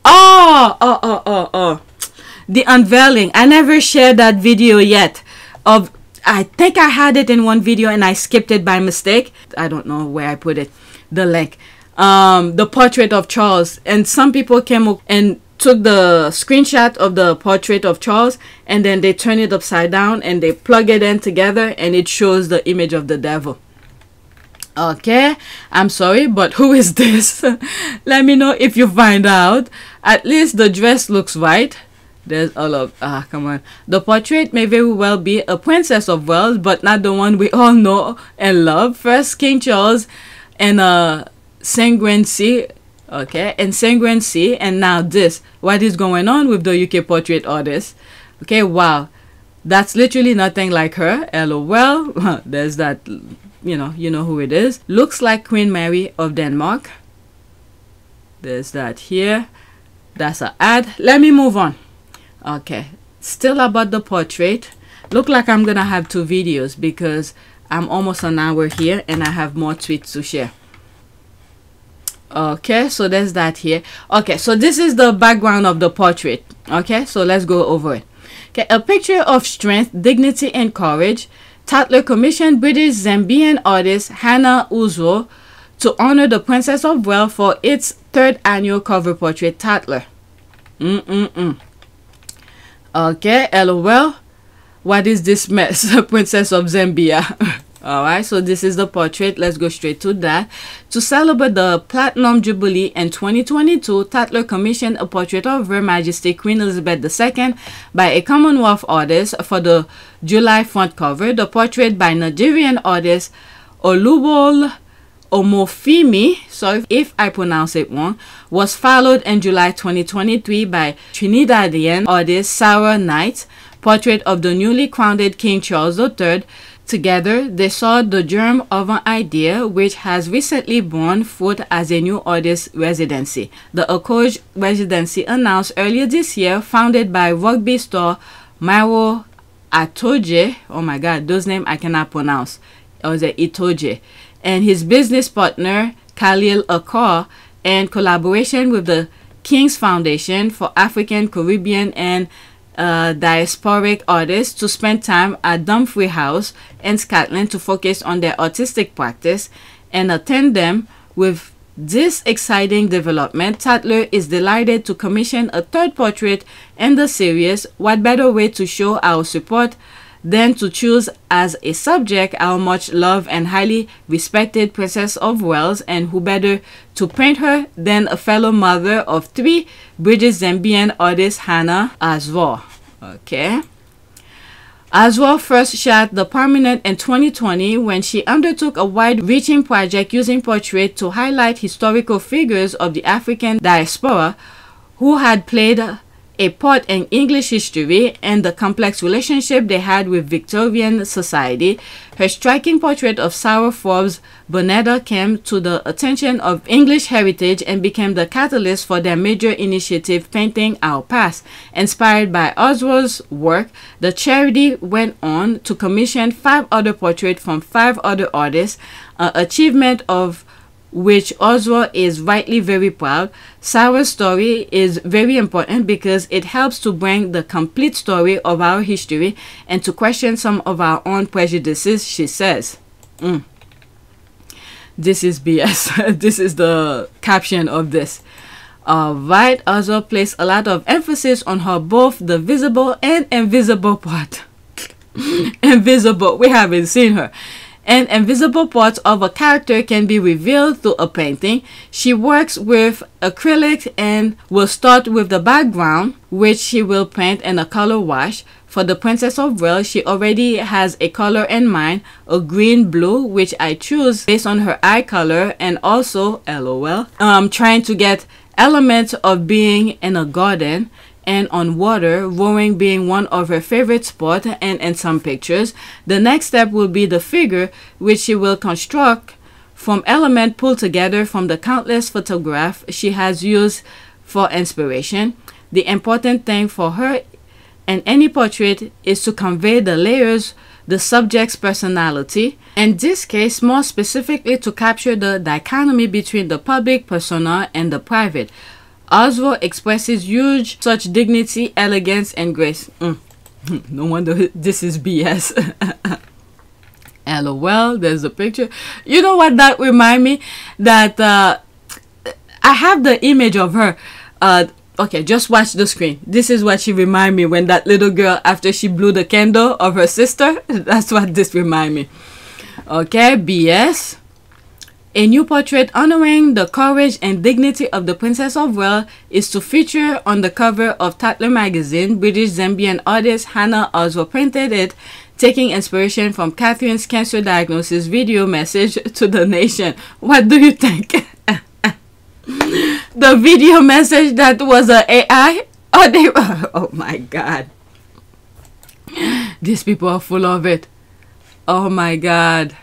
Oh. The unveiling. I never shared that video yet. I think I had it in one video and I skipped it by mistake. I don't know where I put it. The link. The portrait of Charles. And some people came up and took the screenshot of the portrait of Charles, and then they turn it upside down and they plug it in together, and it shows the image of the devil. Okay, I'm sorry, but who is this? Let me know if you find out. At least the dress looks right. There's all of come on. The portrait may very well be a princess of Wales, but not the one we all know and love. First King Charles and Sangrency. Okay, and Sangrency, and now this. What is going on with the UK portrait artist? Okay, wow, that's literally nothing like her. LOL. There's that. You know who it is. Looks like Queen Mary of Denmark. There's that here. That's an ad. Let me move on. Okay, still about the portrait. Look like I'm gonna have 2 videos because I'm almost an hour here and I have more tweets to share. Okay, so there's that here. Okay, so this is the background of the portrait. Okay, so let's go over it. Okay, a picture of strength, dignity, and courage. Tatler commissioned British Zambian artist Hannah Uzo to honor the Princess of Wales for its 3rd annual cover portrait. Tatler. Okay, LOL. What is this mess? Princess of Zambia. Alright, so this is the portrait. Let's go straight to that. To celebrate the Platinum Jubilee in 2022, Tatler commissioned a portrait of Her Majesty Queen Elizabeth II by a Commonwealth artist for the July front cover. The portrait by Nigerian artist Olubol Omofimi, sorry if I pronounce it wrong, was followed in July 2023 by Trinidadian artist Sarah Knight. Portrait of the newly crowned King Charles III Together, they saw the germ of an idea which has recently borne fruit as a new artist residency. The Okoj residency, announced earlier this year, founded by rugby star Mauro Itoje, oh my god, those names I cannot pronounce, or the Itoje, and his business partner Khalil Akar, and collaboration with the King's Foundation for African, Caribbean, and diasporic artists to spend time at Dumfries House in Scotland to focus on their artistic practice and attend them. With this exciting development, Tatler is delighted to commission a third portrait in the series. What better way to show our support than to choose as a subject our much loved and highly respected Princess of Wales, and who better to paint her than a fellow mother of 3, British Zambian artist Hannah Aswar. Okay. Aswar first shot the prominent in 2020 when she undertook a wide-reaching project using portraits to highlight historical figures of the African diaspora who had played a part in English history and the complex relationship they had with Victorian society. Her striking portrait of Sarah Forbes Bonetta came to the attention of English heritage and became the catalyst for their major initiative, Painting Our Past. Inspired by Oswald's work, the charity went on to commission 5 other portraits from 5 other artists, an achievement of which Oswald is rightly very proud. Sarah's story is very important because it helps to bring the complete story of our history and to question some of our own prejudices, she says. This is BS. This is the caption of this. Right, Oswald placed a lot of emphasis on her both the visible and invisible part. Invisible, we haven't seen her. And invisible parts of a character can be revealed through a painting. She works with acrylic and will start with the background, which she will paint in a color wash. For the Princess of Wales, she already has a color in mind, a green-blue, which I choose based on her eye color, and also, LOL, trying to get elements of being in a garden and on water, rowing being one of her favorite sports, and in some pictures. The next step will be the figure, which she will construct from elements pulled together from the countless photographs she has used for inspiration. The important thing for her in any portrait is to convey the layers, the subject's personality. In this case, more specifically, to capture the dichotomy between the public persona and the private. Oswald expresses huge such dignity, elegance, and grace. No wonder this is BS. LOL, there's a picture. You know what that remind me? That I have the image of her. Okay, just watch the screen. This is what she remind me when that little girl, after she blew the candle of her sister. That's what this remind me. Okay, BS. A new portrait honoring the courage and dignity of the Princess of Wales is to feature on the cover of Tatler magazine. British Zambian artist Hannah Oswald printed it, taking inspiration from Catherine's cancer diagnosis video message to the nation. What do you think? The video message that was an AI? Oh my god. These people are full of it. Oh my god.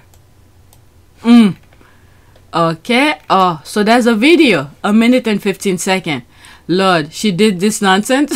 Okay. Oh, so there's a video, 1 minute and 15 seconds. Lord, she did this nonsense.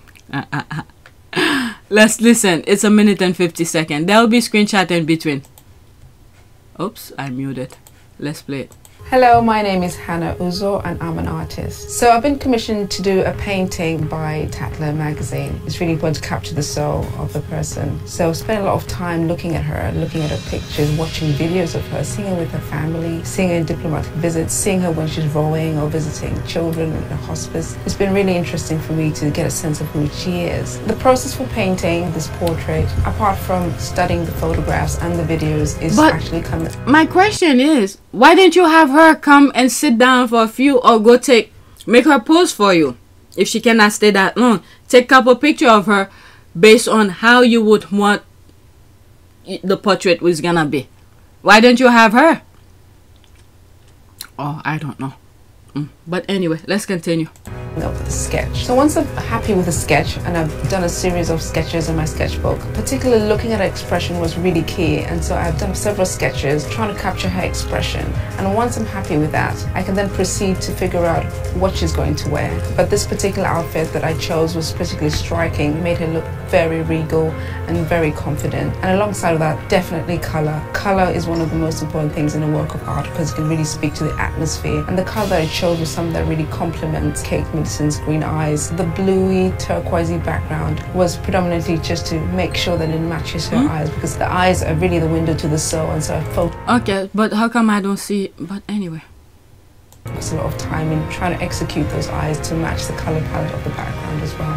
Let's listen. It's 1 minute and 50 seconds. There will be screenshot in between. Oops, I muted. Let's play it. Hello, my name is Hannah Uzo and I'm an artist. So I've been commissioned to do a painting by Tatler magazine. It's really important to capture the soul of the person. So I spent a lot of time looking at her, looking at her pictures, watching videos of her, seeing her with her family, seeing her in diplomatic visits, seeing her when she's rowing or visiting children in a hospice. It's been really interesting for me to get a sense of who she is. The process for painting this portrait, apart from studying the photographs and the videos, is actually coming. My question is, why didn't you have her come and sit down for a few, or go make her pose for you? If she cannot stay that long, take a couple pictures of her based on how you would want the portrait was gonna be. Why didn't you have her? Oh, I don't know. But anyway, let's continue. up with a sketch. So once I'm happy with a sketch, and I've done a series of sketches in my sketchbook, particularly looking at her expression was really key, and so I've done several sketches trying to capture her expression. And once I'm happy with that, I can then proceed to figure out what she's going to wear. But this particular outfit that I chose was particularly striking, made her look very regal and very confident. And alongside of that, definitely colour. Colour is one of the most important things in a work of art because it can really speak to the atmosphere. And the colour that I chose was something that really complements Kate Middleton's green eyes. The bluey, turquoisey background was predominantly just to make sure that it matches her eyes, because the eyes are really the window to the soul, and so I focused. Okay, but how come I don't see? But anyway. A lot of time in trying to execute those eyes to match the color palette of the background as well.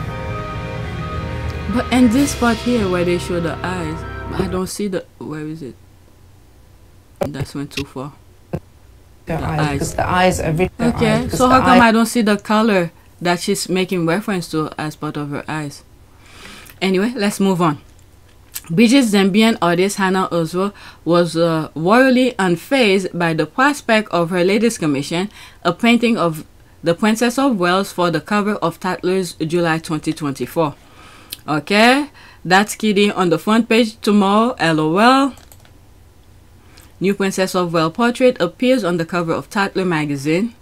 But in this part here where they show the eyes, I don't see the, where is it? That's went too far. The eyes. Because the eyes are really okay, so how come I don't see the color that she's making reference to as part of her eyes? Anyway, let's move on. British Zambian artist Hannah Oswald was royally unfazed by the prospect of her latest commission, a painting of the Princess of Wales, for the cover of Tatler's July 2024. Okay, that's Kitty on the front page tomorrow, LOL. New Princess of Wales portrait appears on the cover of Tatler magazine.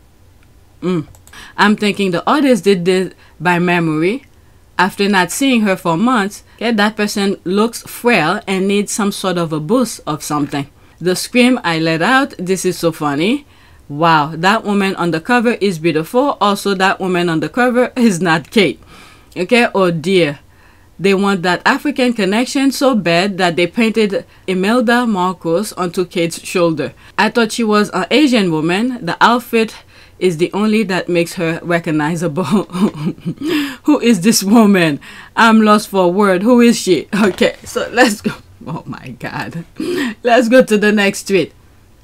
I'm thinking the artist did this by memory. After not seeing her for months, okay, that person looks frail and needs some sort of a boost of something. The scream I let out, this is so funny. Wow, that woman on the cover is beautiful. Also, that woman on the cover is not Kate. Okay, oh dear. They want that African connection so bad that they painted Imelda Marcos onto Kate's shoulder. I thought she was an Asian woman. The outfit is the only that makes her recognizable. Who is this woman? I'm lost for a word. Who is she? Okay, so let's go. Oh my God. Let's go to the next tweet.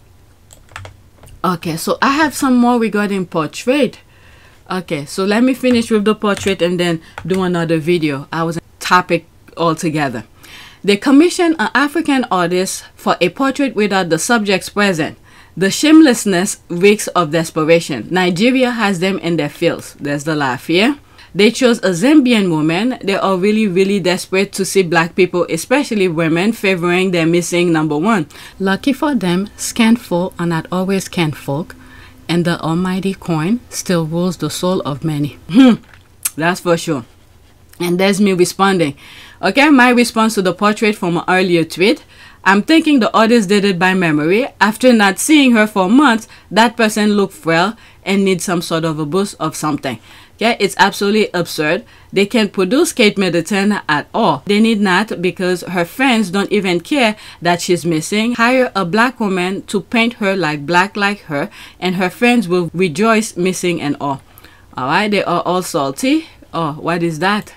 Okay, so I have some more regarding portrait. Okay, so let me finish with the portrait and then do another video. I was topic altogether. They commissioned an African artist for a portrait without the subjects present. The shamelessness reeks of desperation. Nigeria has them in their fields. There's the laugh here. They chose a Zambian woman. They are really desperate to see black people, especially women, favoring their missing number one. Lucky for them, scant folk are not always cant folk, and the almighty coin still rules the soul of many. That's for sure. And there's me responding. Okay, my response to the portrait from an earlier tweet. I'm thinking the artist did it by memory. After not seeing her for months, that person looked frail and needs some sort of a boost of something. Okay, it's absolutely absurd. They can't produce Kate Middleton at all. They need not, because her fans don't even care that she's missing. Hire a black woman to paint her black like her, and her fans will rejoice, missing and all. Alright, they are all salty. Oh, what is that?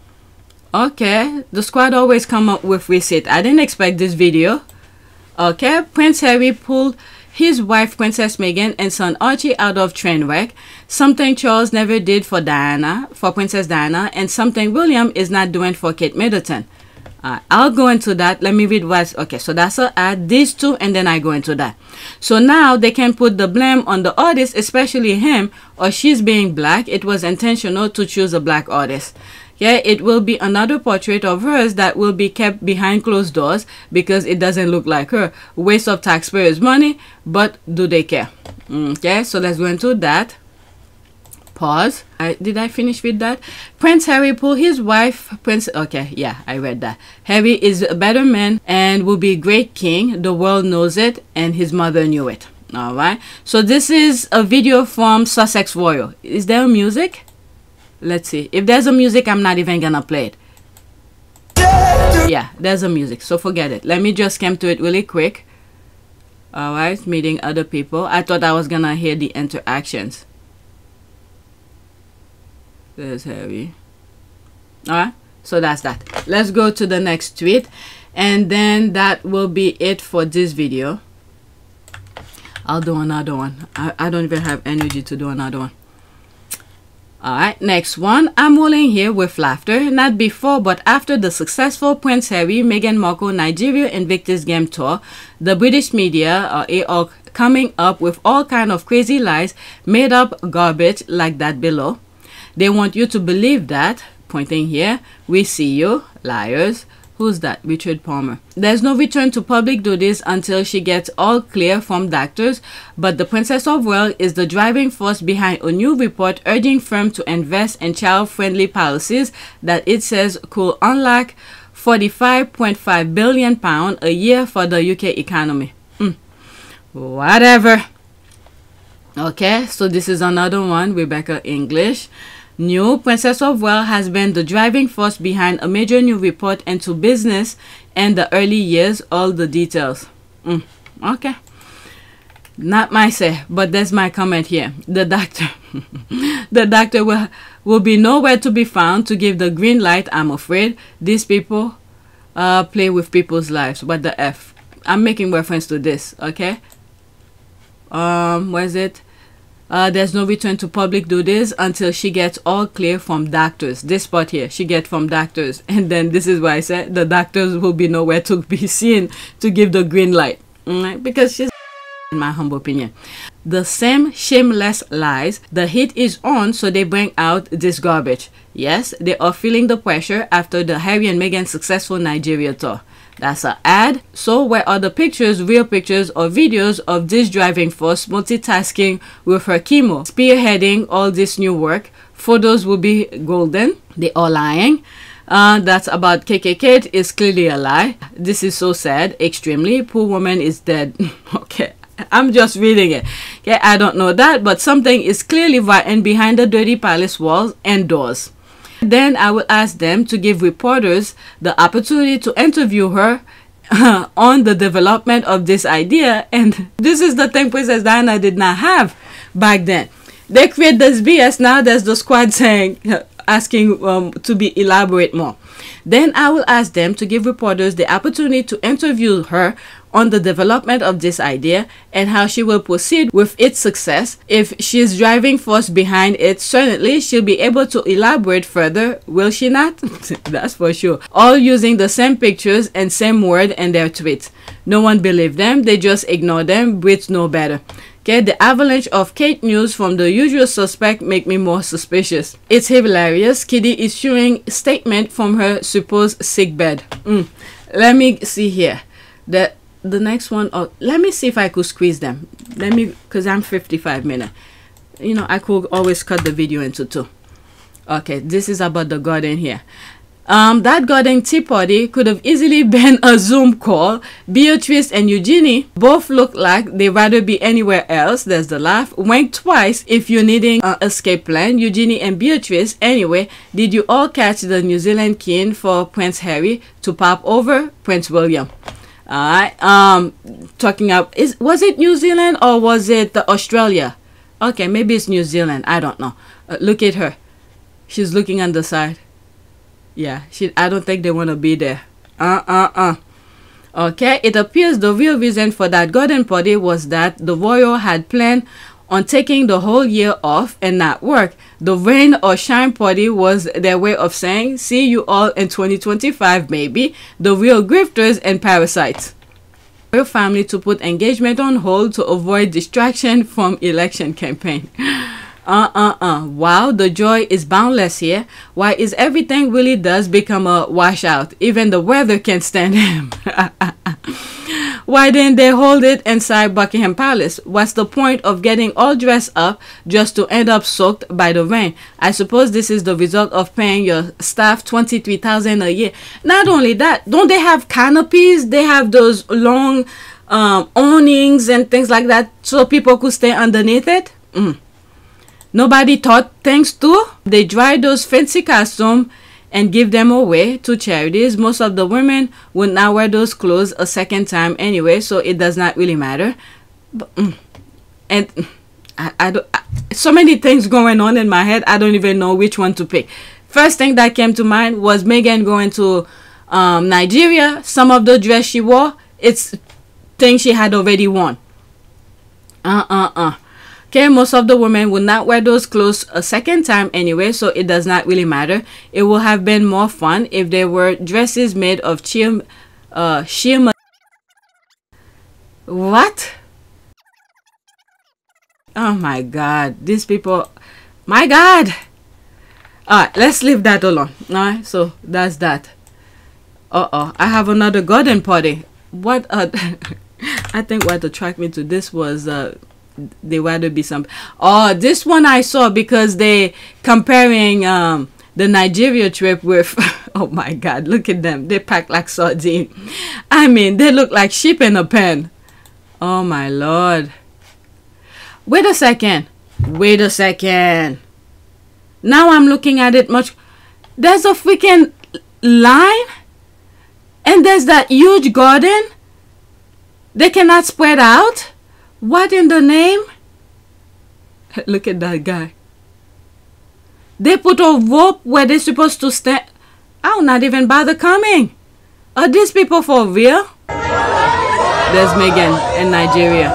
Okay, the squad always come up with receipt. I didn't expect this video. Okay, Prince Harry pulled his wife Princess Meghan and son Archie out of train wreck. Something Charles never did for Princess Diana, and something William is not doing for Kate Middleton. I'll go into that. Let me read what's okay. So that's a add these two, and then I go into that. So now they can put the blame on the artist, especially him, or she's being black. It was intentional to choose a black artist. Yeah, it will be another portrait of hers that will be kept behind closed doors because it doesn't look like her. Waste of taxpayers' money, but do they care? Okay, so let's go into that. Pause. Did I finish with that? Prince Harry pulled his wife, okay, yeah, I read that. Harry is a better man and will be a great king. The world knows it, and his mother knew it. All right. So this is a video from Sussex Royal. Is there music? Let's see. If there's a music, I'm not even gonna play it. Yeah, there's a music, so forget it. Let me just skim to it really quick. All right, meeting other people. I thought I was gonna hear the interactions. There's Harry. All right, so that's that. Let's go to the next tweet, and then that will be it for this video. I'll do another one. I don't even have energy to do another one. Alright, next one. I'm rolling here with laughter, not before but after the successful Prince Harry, Meghan Markle Nigeria Invictus Game Tour. The British media are coming up with all kind of crazy lies, made up garbage like that below. They want you to believe that, pointing here, we see you, liars. Who's that? Richard Palmer. There's no return to public duties until she gets all clear from doctors, but the Princess of Wales is the driving force behind a new report urging firms to invest in child-friendly policies that it says could unlock £45.5 billion a year for the UK economy. Whatever. Okay, so this is another one, Rebecca English. New Princess of Wales has been the driving force behind a major new report into business and the early years, all the details. Okay. Not my say, but that's my comment here. The doctor. The doctor will be nowhere to be found to give the green light, I'm afraid. These people play with people's lives. What the F? I'm making reference to this, okay? Where is it? There's no return to public duties until she gets all clear from doctors. This part here, she gets from doctors. And then this is why I said the doctors will be nowhere to be seen to give the green light. Because she's, in my humble opinion. The same shameless lies. The heat is on, so they bring out this garbage. Yes, they are feeling the pressure after the Harry and Meghan successful Nigeria tour. That's an ad. So where are the pictures, real pictures or videos of this driving force multitasking with her chemo, spearheading all this new work? Photos will be golden. They are lying. That's about KKK is clearly a lie. This is so sad. Extremely. Poor woman is dead. Okay. I'm just reading it. Okay, I don't know that, but something is clearly rotten behind the dirty palace walls and doors. Then I will ask them to give reporters the opportunity to interview her on the development of this idea. And this is the thing Princess Diana did not have back then. They create this BS. Now there's the squad saying, asking to be elaborate more. Then I will ask them to give reporters the opportunity to interview her on the development of this idea and how she will proceed with its success. If she's driving force behind it, certainly she'll be able to elaborate further, will she not? That's for sure. All using the same pictures and same word in their tweets. No one believed them, they just ignore them, Brits know better. Okay, the avalanche of Kate news from the usual suspect make me more suspicious. It's hilarious. Kitty issuing statement from her supposed sickbed. Let me see here. The next one, let me see if I could squeeze them. Let me, because I'm 55 minutes. You know, I could always cut the video into two. Okay, this is about the garden here. That garden tea party could have easily been a Zoom call. Beatrice and Eugenie both look like they'd rather be anywhere else. There's the laugh. Wink twice if you're needing an escape plan. Eugenie and Beatrice. Anyway, did you all catch the New Zealand keen for Prince Harry to pop over Prince William? Alright, talking up, was it New Zealand or was it Australia? Okay, maybe it's New Zealand, I don't know. Look at her. She's looking on the side. Yeah, I don't think they want to be there. Okay, it appears the real reason for that garden party was that the royal had planned on taking the whole year off and not work. The rain or shine party was their way of saying, see you all in 2025 maybe, the real grifters and parasites. Royal family to put engagement on hold to avoid distraction from election campaign. Wow, the joy is boundless here. Why is everything really does become a washout? Even the weather can't stand him. Why didn't they hold it inside Buckingham Palace? What's the point of getting all dressed up just to end up soaked by the rain? I suppose this is the result of paying your staff $23,000 a year. Not only that, don't they have canopies? They have those long awnings and things like that so people could stay underneath it? Nobody thought things too. They dry those fancy costumes and give them away to charities. Most of the women would not wear those clothes a second time anyway, so it does not really matter. But, and I don't, so many things going on in my head, I don't even know which one to pick. First thing that came to mind was Meghan going to Nigeria. Some of the dress she wore, it's things she had already worn. Okay, most of the women would not wear those clothes a second time anyway, so it does not really matter. It would have been more fun if there were dresses made of sheer what? Oh my god, these people, my god, All right, let's leave that alone. All right, so that's that. I have another garden party. What? I think what attracted me to this was they rather be some. Oh, this one I saw because they comparing the Nigeria trip with. Oh my God, look at them. They pack like sardine. I mean, they look like sheep in a pen. Oh my Lord. Wait a second. Wait a second. Now I'm looking at it much. There's a freaking line. And there's that huge garden. They cannot spread out. What in the name? Look at that guy. They put a rope where they're supposed to stand. I'll not even bother coming. Are these people for real? There's Meghan in Nigeria.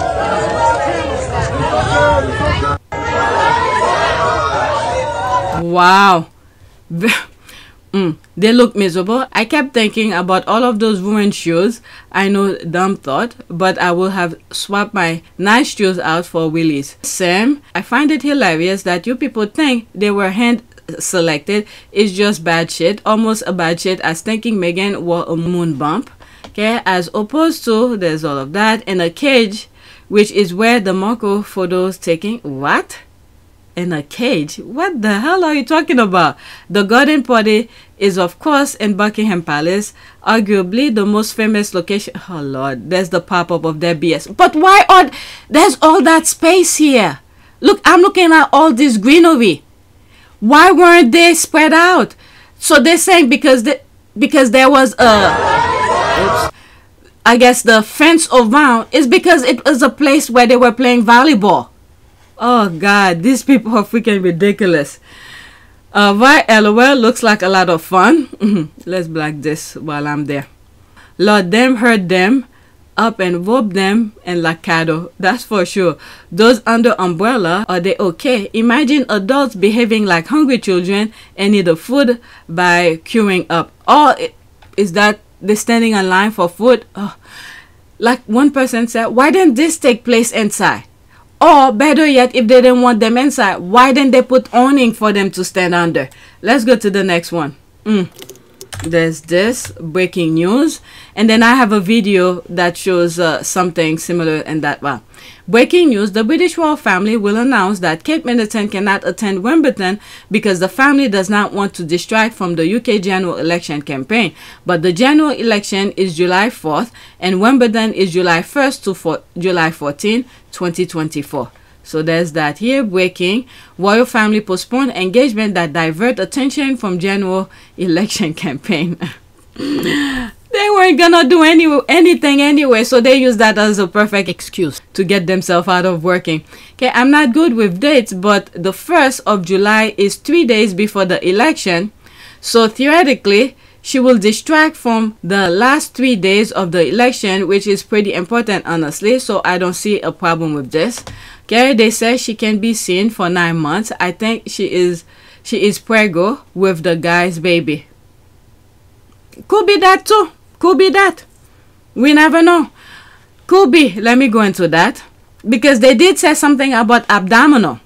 Wow. They look miserable. I kept thinking about all of those ruined shoes. I know, dumb thought, but I will have swapped my nice shoes out for Willie's. Sam, I find it hilarious that you people think they were hand selected. It's just bad shit. Almost a bad shit as thinking Meghan wore a moon bump. Okay, as opposed to, there's all of that, in a cage, which is where the Marco photos taking. What? In a cage? What the hell are you talking about? The garden party is of course in Buckingham Palace, arguably the most famous location. Oh Lord, there's the pop-up of their BS. But why are there's all that space here? Look, I'm looking at all this greenery. Why weren't they spread out? So they're saying because there was a I guess the fence around is because it was a place where they were playing volleyball. Oh God, these people are freaking ridiculous. Why LOL looks like a lot of fun. Let's black this while I'm there. Lord them heard them up and rope them and like cattle. That's for sure. Those under umbrella, are they okay? Imagine adults behaving like hungry children and need the food by queuing up. Or is that they're standing in line for food? Oh. Like one person said, why didn't this take place inside? Or better yet, if they didn't want them inside, why didn't they put awning for them to stand under? Let's go to the next one. There's this breaking news, and then I have a video that shows something similar in that one. Breaking news: the British royal family will announce that Kate Middleton cannot attend Wimbledon because the family does not want to distract from the UK general election campaign. But the general election is July 4th and Wimbledon is July 1st to July 14, 2024. So there's that here. Breaking: royal family postponed engagement that divert attention from general election campaign. They weren't gonna do anything anyway, so they use that as a perfect excuse to get themselves out of working. Okay, I'm not good with dates, but the 1st of July is 3 days before the election, so theoretically she will distract from the last 3 days of the election, which is pretty important, honestly. So I don't see a problem with this. Okay, they say she can be seen for 9 months. I think she is preggo with the guy's baby. Could be that too. Could be that. We never know. Could be. Let me go into that. Because they did say something about abdominal.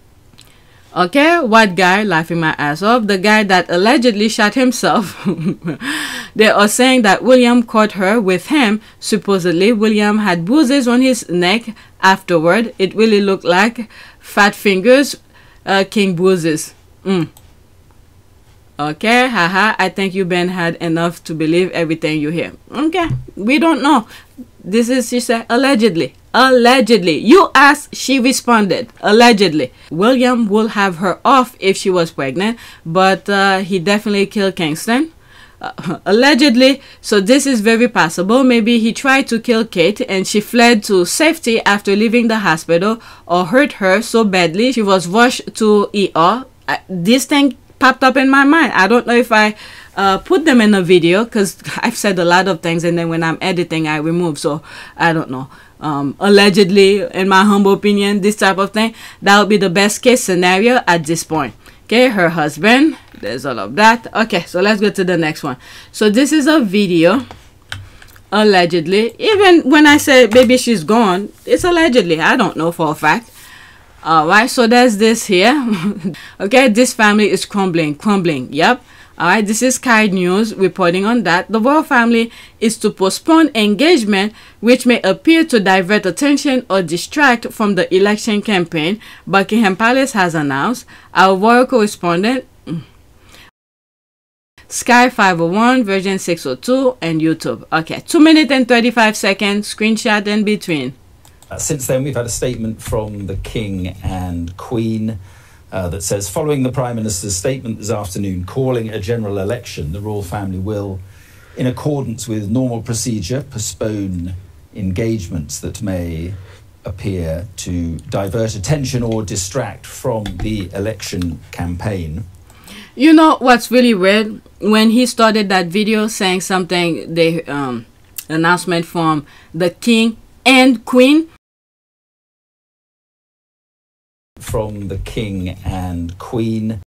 Okay, what guy? Laughing my ass off. The guy that allegedly shot himself. They are saying that William caught her with him. Supposedly, William had bruises on his neck afterward. It really looked like fat fingers, king bruises. Okay, haha, I think you been had enough to believe everything you hear. Okay, we don't know. This is, she said, allegedly. Allegedly. You asked, she responded. Allegedly. William will have her off if she was pregnant, but he definitely killed Kingston. Allegedly. So this is very possible. Maybe he tried to kill Kate and she fled to safety after leaving the hospital, or hurt her so badly she was rushed to ER. This thing popped up in my mind. I don't know if I put them in a video because I've said a lot of things and then when I'm editing I remove, so I don't know. Allegedly, in my humble opinion, this type of thing, that would be the best case scenario at this point. Okay, her husband, there's all of that. Okay, so let's go to the next one. So this is a video. Allegedly, even when I say maybe she's gone, it's allegedly. I don't know for a fact. All right, so there's this here. Okay, this family is crumbling. Yep. All right, this is Sky News reporting on that. The royal family is to postpone engagement, which may appear to divert attention or distract from the election campaign, Buckingham Palace has announced. Our royal correspondent, Sky 501, version 602, and YouTube. Okay, 2 minutes and 35 seconds, screenshot in between. Since then, we've had a statement from the King and Queen that says, following the Prime Minister's statement this afternoon calling a general election, the royal family will, in accordance with normal procedure, postpone engagements that may appear to divert attention or distract from the election campaign. You know what's really weird? When he started that video saying something, the announcement from the King and Queen. From the King and Queen.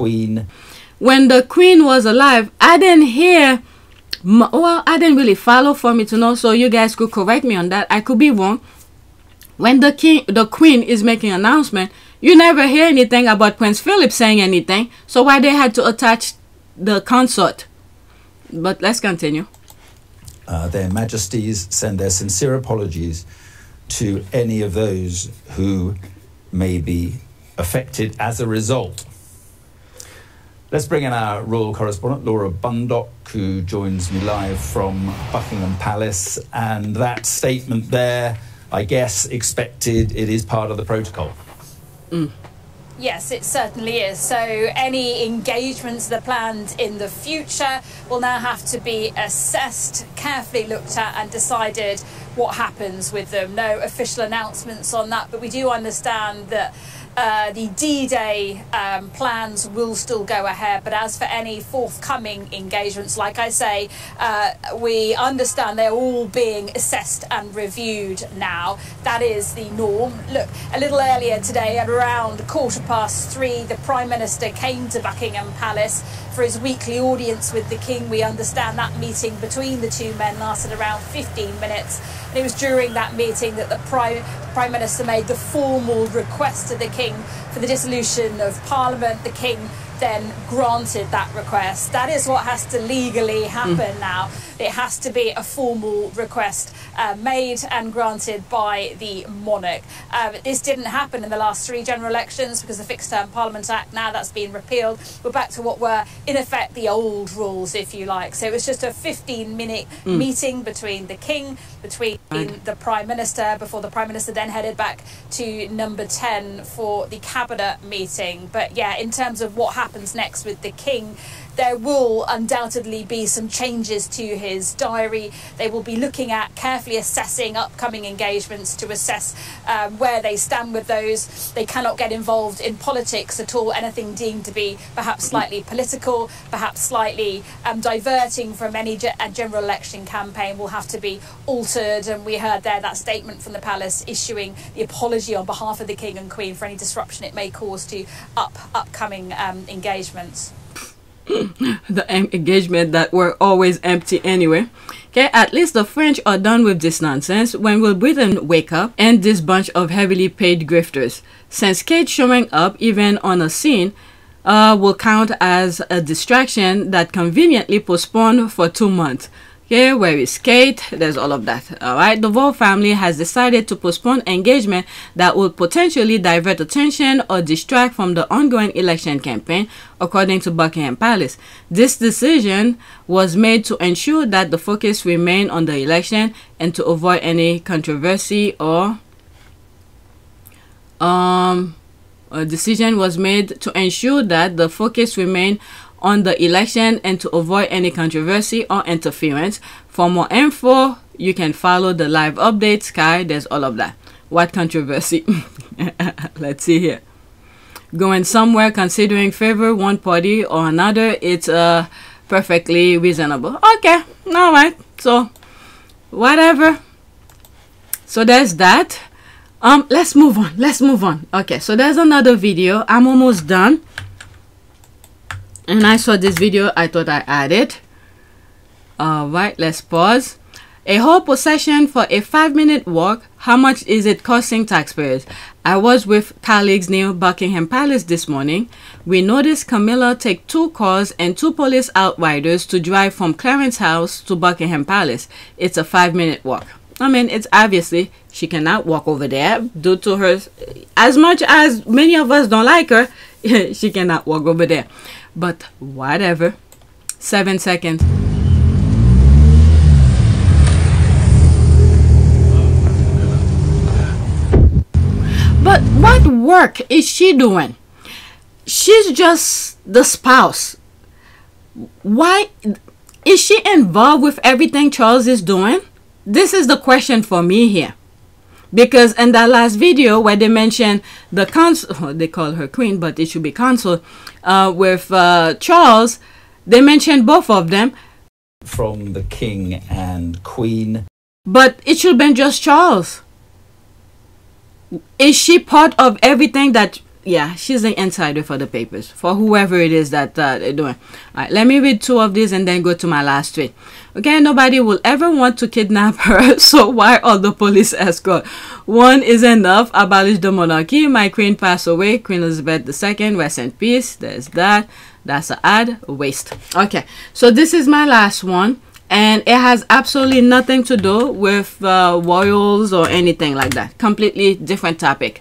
When the Queen was alive, I didn't hear, well, I didn't really follow for me to know, so you guys could correct me on that. I could be wrong. When the Queen is making an announcement, you never hear anything about Prince Philip saying anything, so why they had to attach the consort? But let's continue. Their Majesties send their sincere apologies to any of those who may be affected as a result. Let's bring in our royal correspondent, Laura Bundock, who joins me live from Buckingham Palace. And that statement there, I guess, expected, it is part of the protocol. Yes, it certainly is. So any engagements that are planned in the future will now have to be assessed, carefully looked at and decided what happens with them. No official announcements on that, but we do understand that the D-Day plans will still go ahead, but as for any forthcoming engagements, like I say, we understand they're all being assessed and reviewed now. That is the norm. Look, a little earlier today at around 3:15, the Prime Minister came to Buckingham Palace for his weekly audience with the King. We understand that meeting between the two men lasted around 15 minutes. And it was during that meeting that the Prime Minister made the formal request to the King for the dissolution of Parliament. The King then granted that request. That is what has to legally happen now. It has to be a formal request made and granted by the monarch. This didn't happen in the last 3 general elections because the Fixed Term Parliament Act, now that's been repealed. We're back to what were, in effect, the old rules, if you like. So it was just a 15-minute meeting between the King, between the Prime Minister, before the Prime Minister then headed back to number 10 for the Cabinet meeting. But yeah, in terms of what happens next with the King, there will undoubtedly be some changes to his diary. They will be looking at carefully assessing upcoming engagements to assess where they stand with those. They cannot get involved in politics at all. Anything deemed to be perhaps slightly political, perhaps slightly diverting from any general election campaign will have to be altered. And we heard there that statement from the palace issuing the apology on behalf of the King and Queen for any disruption it may cause to upcoming engagements. The engagement that were always empty anyway. Okay, at least the French are done with this nonsense. When will Britain wake up and this bunch of heavily paid grifters? Since Kate showing up even on a scene will count as a distraction that conveniently postponed for 2 months. Okay, where is Kate? There's all of that. Alright, the royal family has decided to postpone engagement that would potentially divert attention or distract from the ongoing election campaign, according to Buckingham Palace. This decision was made to ensure that the focus remained on the election and to avoid any controversy or a decision was made to ensure that the focus remained on the election and to avoid any controversy or interference. For more info, you can follow the live updates. Sky, there's all of that. What controversy? Let's see here. Going somewhere, considering favor one party or another, it's perfectly reasonable. Okay, all right. So, whatever. So there's that. Let's move on. Let's move on. Okay, so there's another video. I'm almost done. And I saw this video, I thought I added. Alright, let's pause. A whole procession for a 5-minute walk. How much is it costing taxpayers? I was with colleagues near Buckingham Palace this morning. We noticed Camilla take 2 cars and 2 police outriders to drive from Clarence House to Buckingham Palace. It's a 5-minute walk. I mean, it's obviously she cannot walk over there due to her, as much as many of us don't like her, she cannot walk over there. But whatever. 7 seconds. But what work is she doing? She's just the spouse. Why is she involved with everything Charles is doing? This is the question for me here. Because in that last video where they mentioned the consul, they call her queen, but it should be consul, with Charles, they mentioned both of them. From the king and queen. But it should have been just Charles. Is she part of everything that... Yeah, she's an insider for the papers, for whoever it is that they're doing. All right, let me read 2 of these and then go to my last tweet. Okay, nobody will ever want to kidnap her, so why all the police escort? 1 is enough. Abolish the monarchy. My queen passed away. Queen Elizabeth II, rest in peace. There's that. That's an ad. Waste. Okay, so this is my last one. And it has absolutely nothing to do with royals or anything like that. Completely different topic.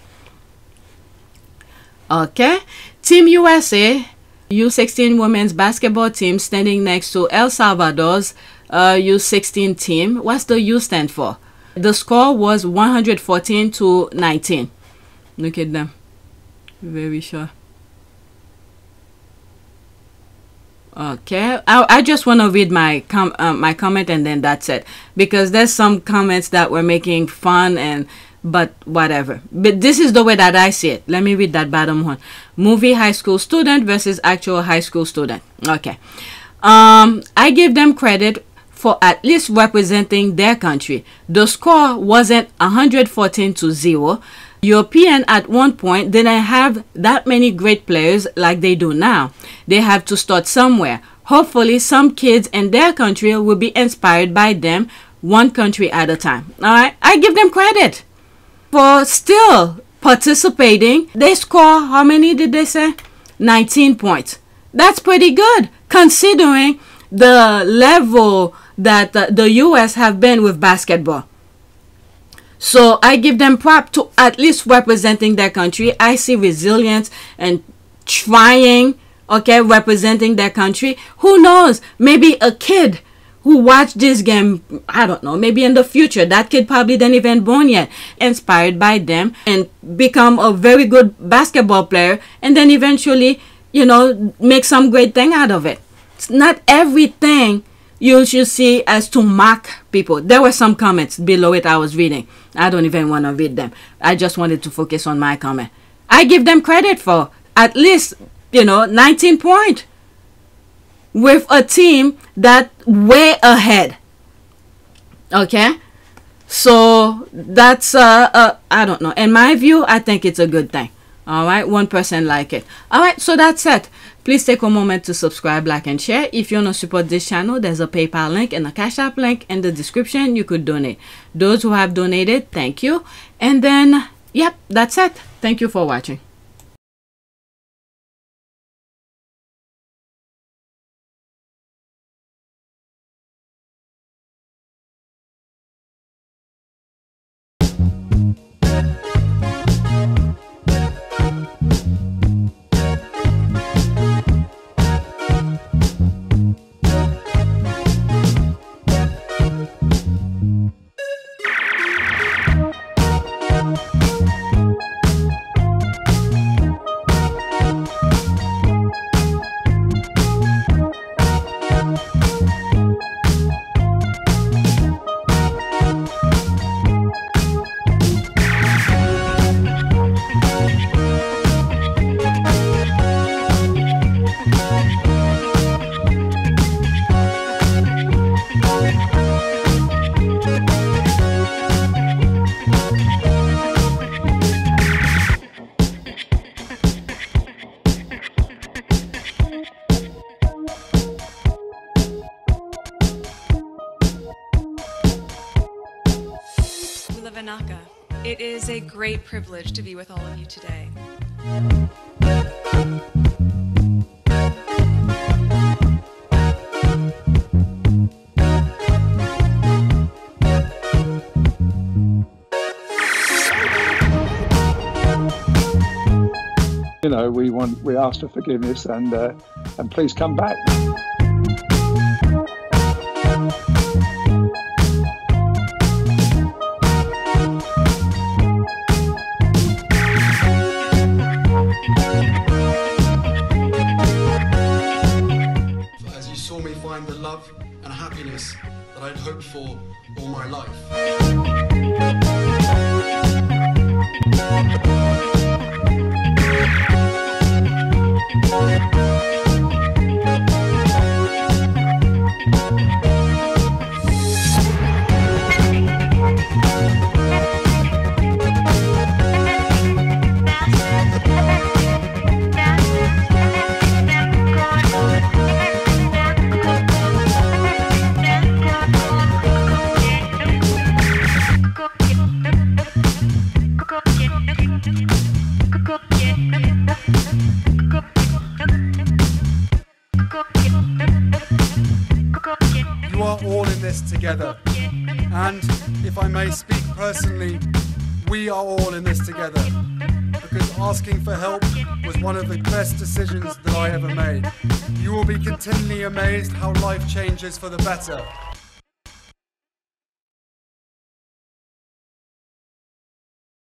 Okay. Team USA, U16 women's basketball team standing next to El Salvador's U16 team. What's the U stand for? The score was 114-19. Look at them. Very sure. Okay, I just want to read my comment and then that's it, because there's some comments that were making fun but whatever. But this is the way that I see it. Let me read that bottom one. Movie high school student versus actual high school student. Okay, I give them credit for at least representing their country. The score wasn't 114-0. European at one point didn't have that many great players like they do now. They have to start somewhere. Hopefully some kids in their country will be inspired by them, one country at a time. All right, I give them credit for still participating. They score, how many did they say? 19 points. That's pretty good considering the level that the US have been with basketball. So I give them prop to at least representing their country. I see resilience and trying, okay, representing their country. Who knows? Maybe a kid who watched this game, I don't know, maybe in the future, that kid probably didn't even born yet, inspired by them and become a very good basketball player and then eventually, you know, make some great thing out of it. It's not everything you should see as to mock people. There were some comments below it I was reading. I don't even want to read them. I just wanted to focus on my comment. I give them credit for at least, you know, 19 points with a team that way ahead. Okay? So that's, I don't know. In my view, I think it's a good thing. All right? 1% like it. All right, so that's it. Please take a moment to subscribe, like, and share. If you want to support this channel, there's a PayPal link and a Cash App link in the description. You could donate. Those who have donated, thank you. And then, yep, that's it. Thank you for watching. Wanaka. It is a great privilege to be with all of you today. You know, we ask for forgiveness and please come back. As you saw me find the love and happiness that I'd hoped for all my life. You are all in this together, and if I may speak personally, we are all in this together, because asking for help was one of the best decisions that I ever made. You will be continually amazed how life changes for the better.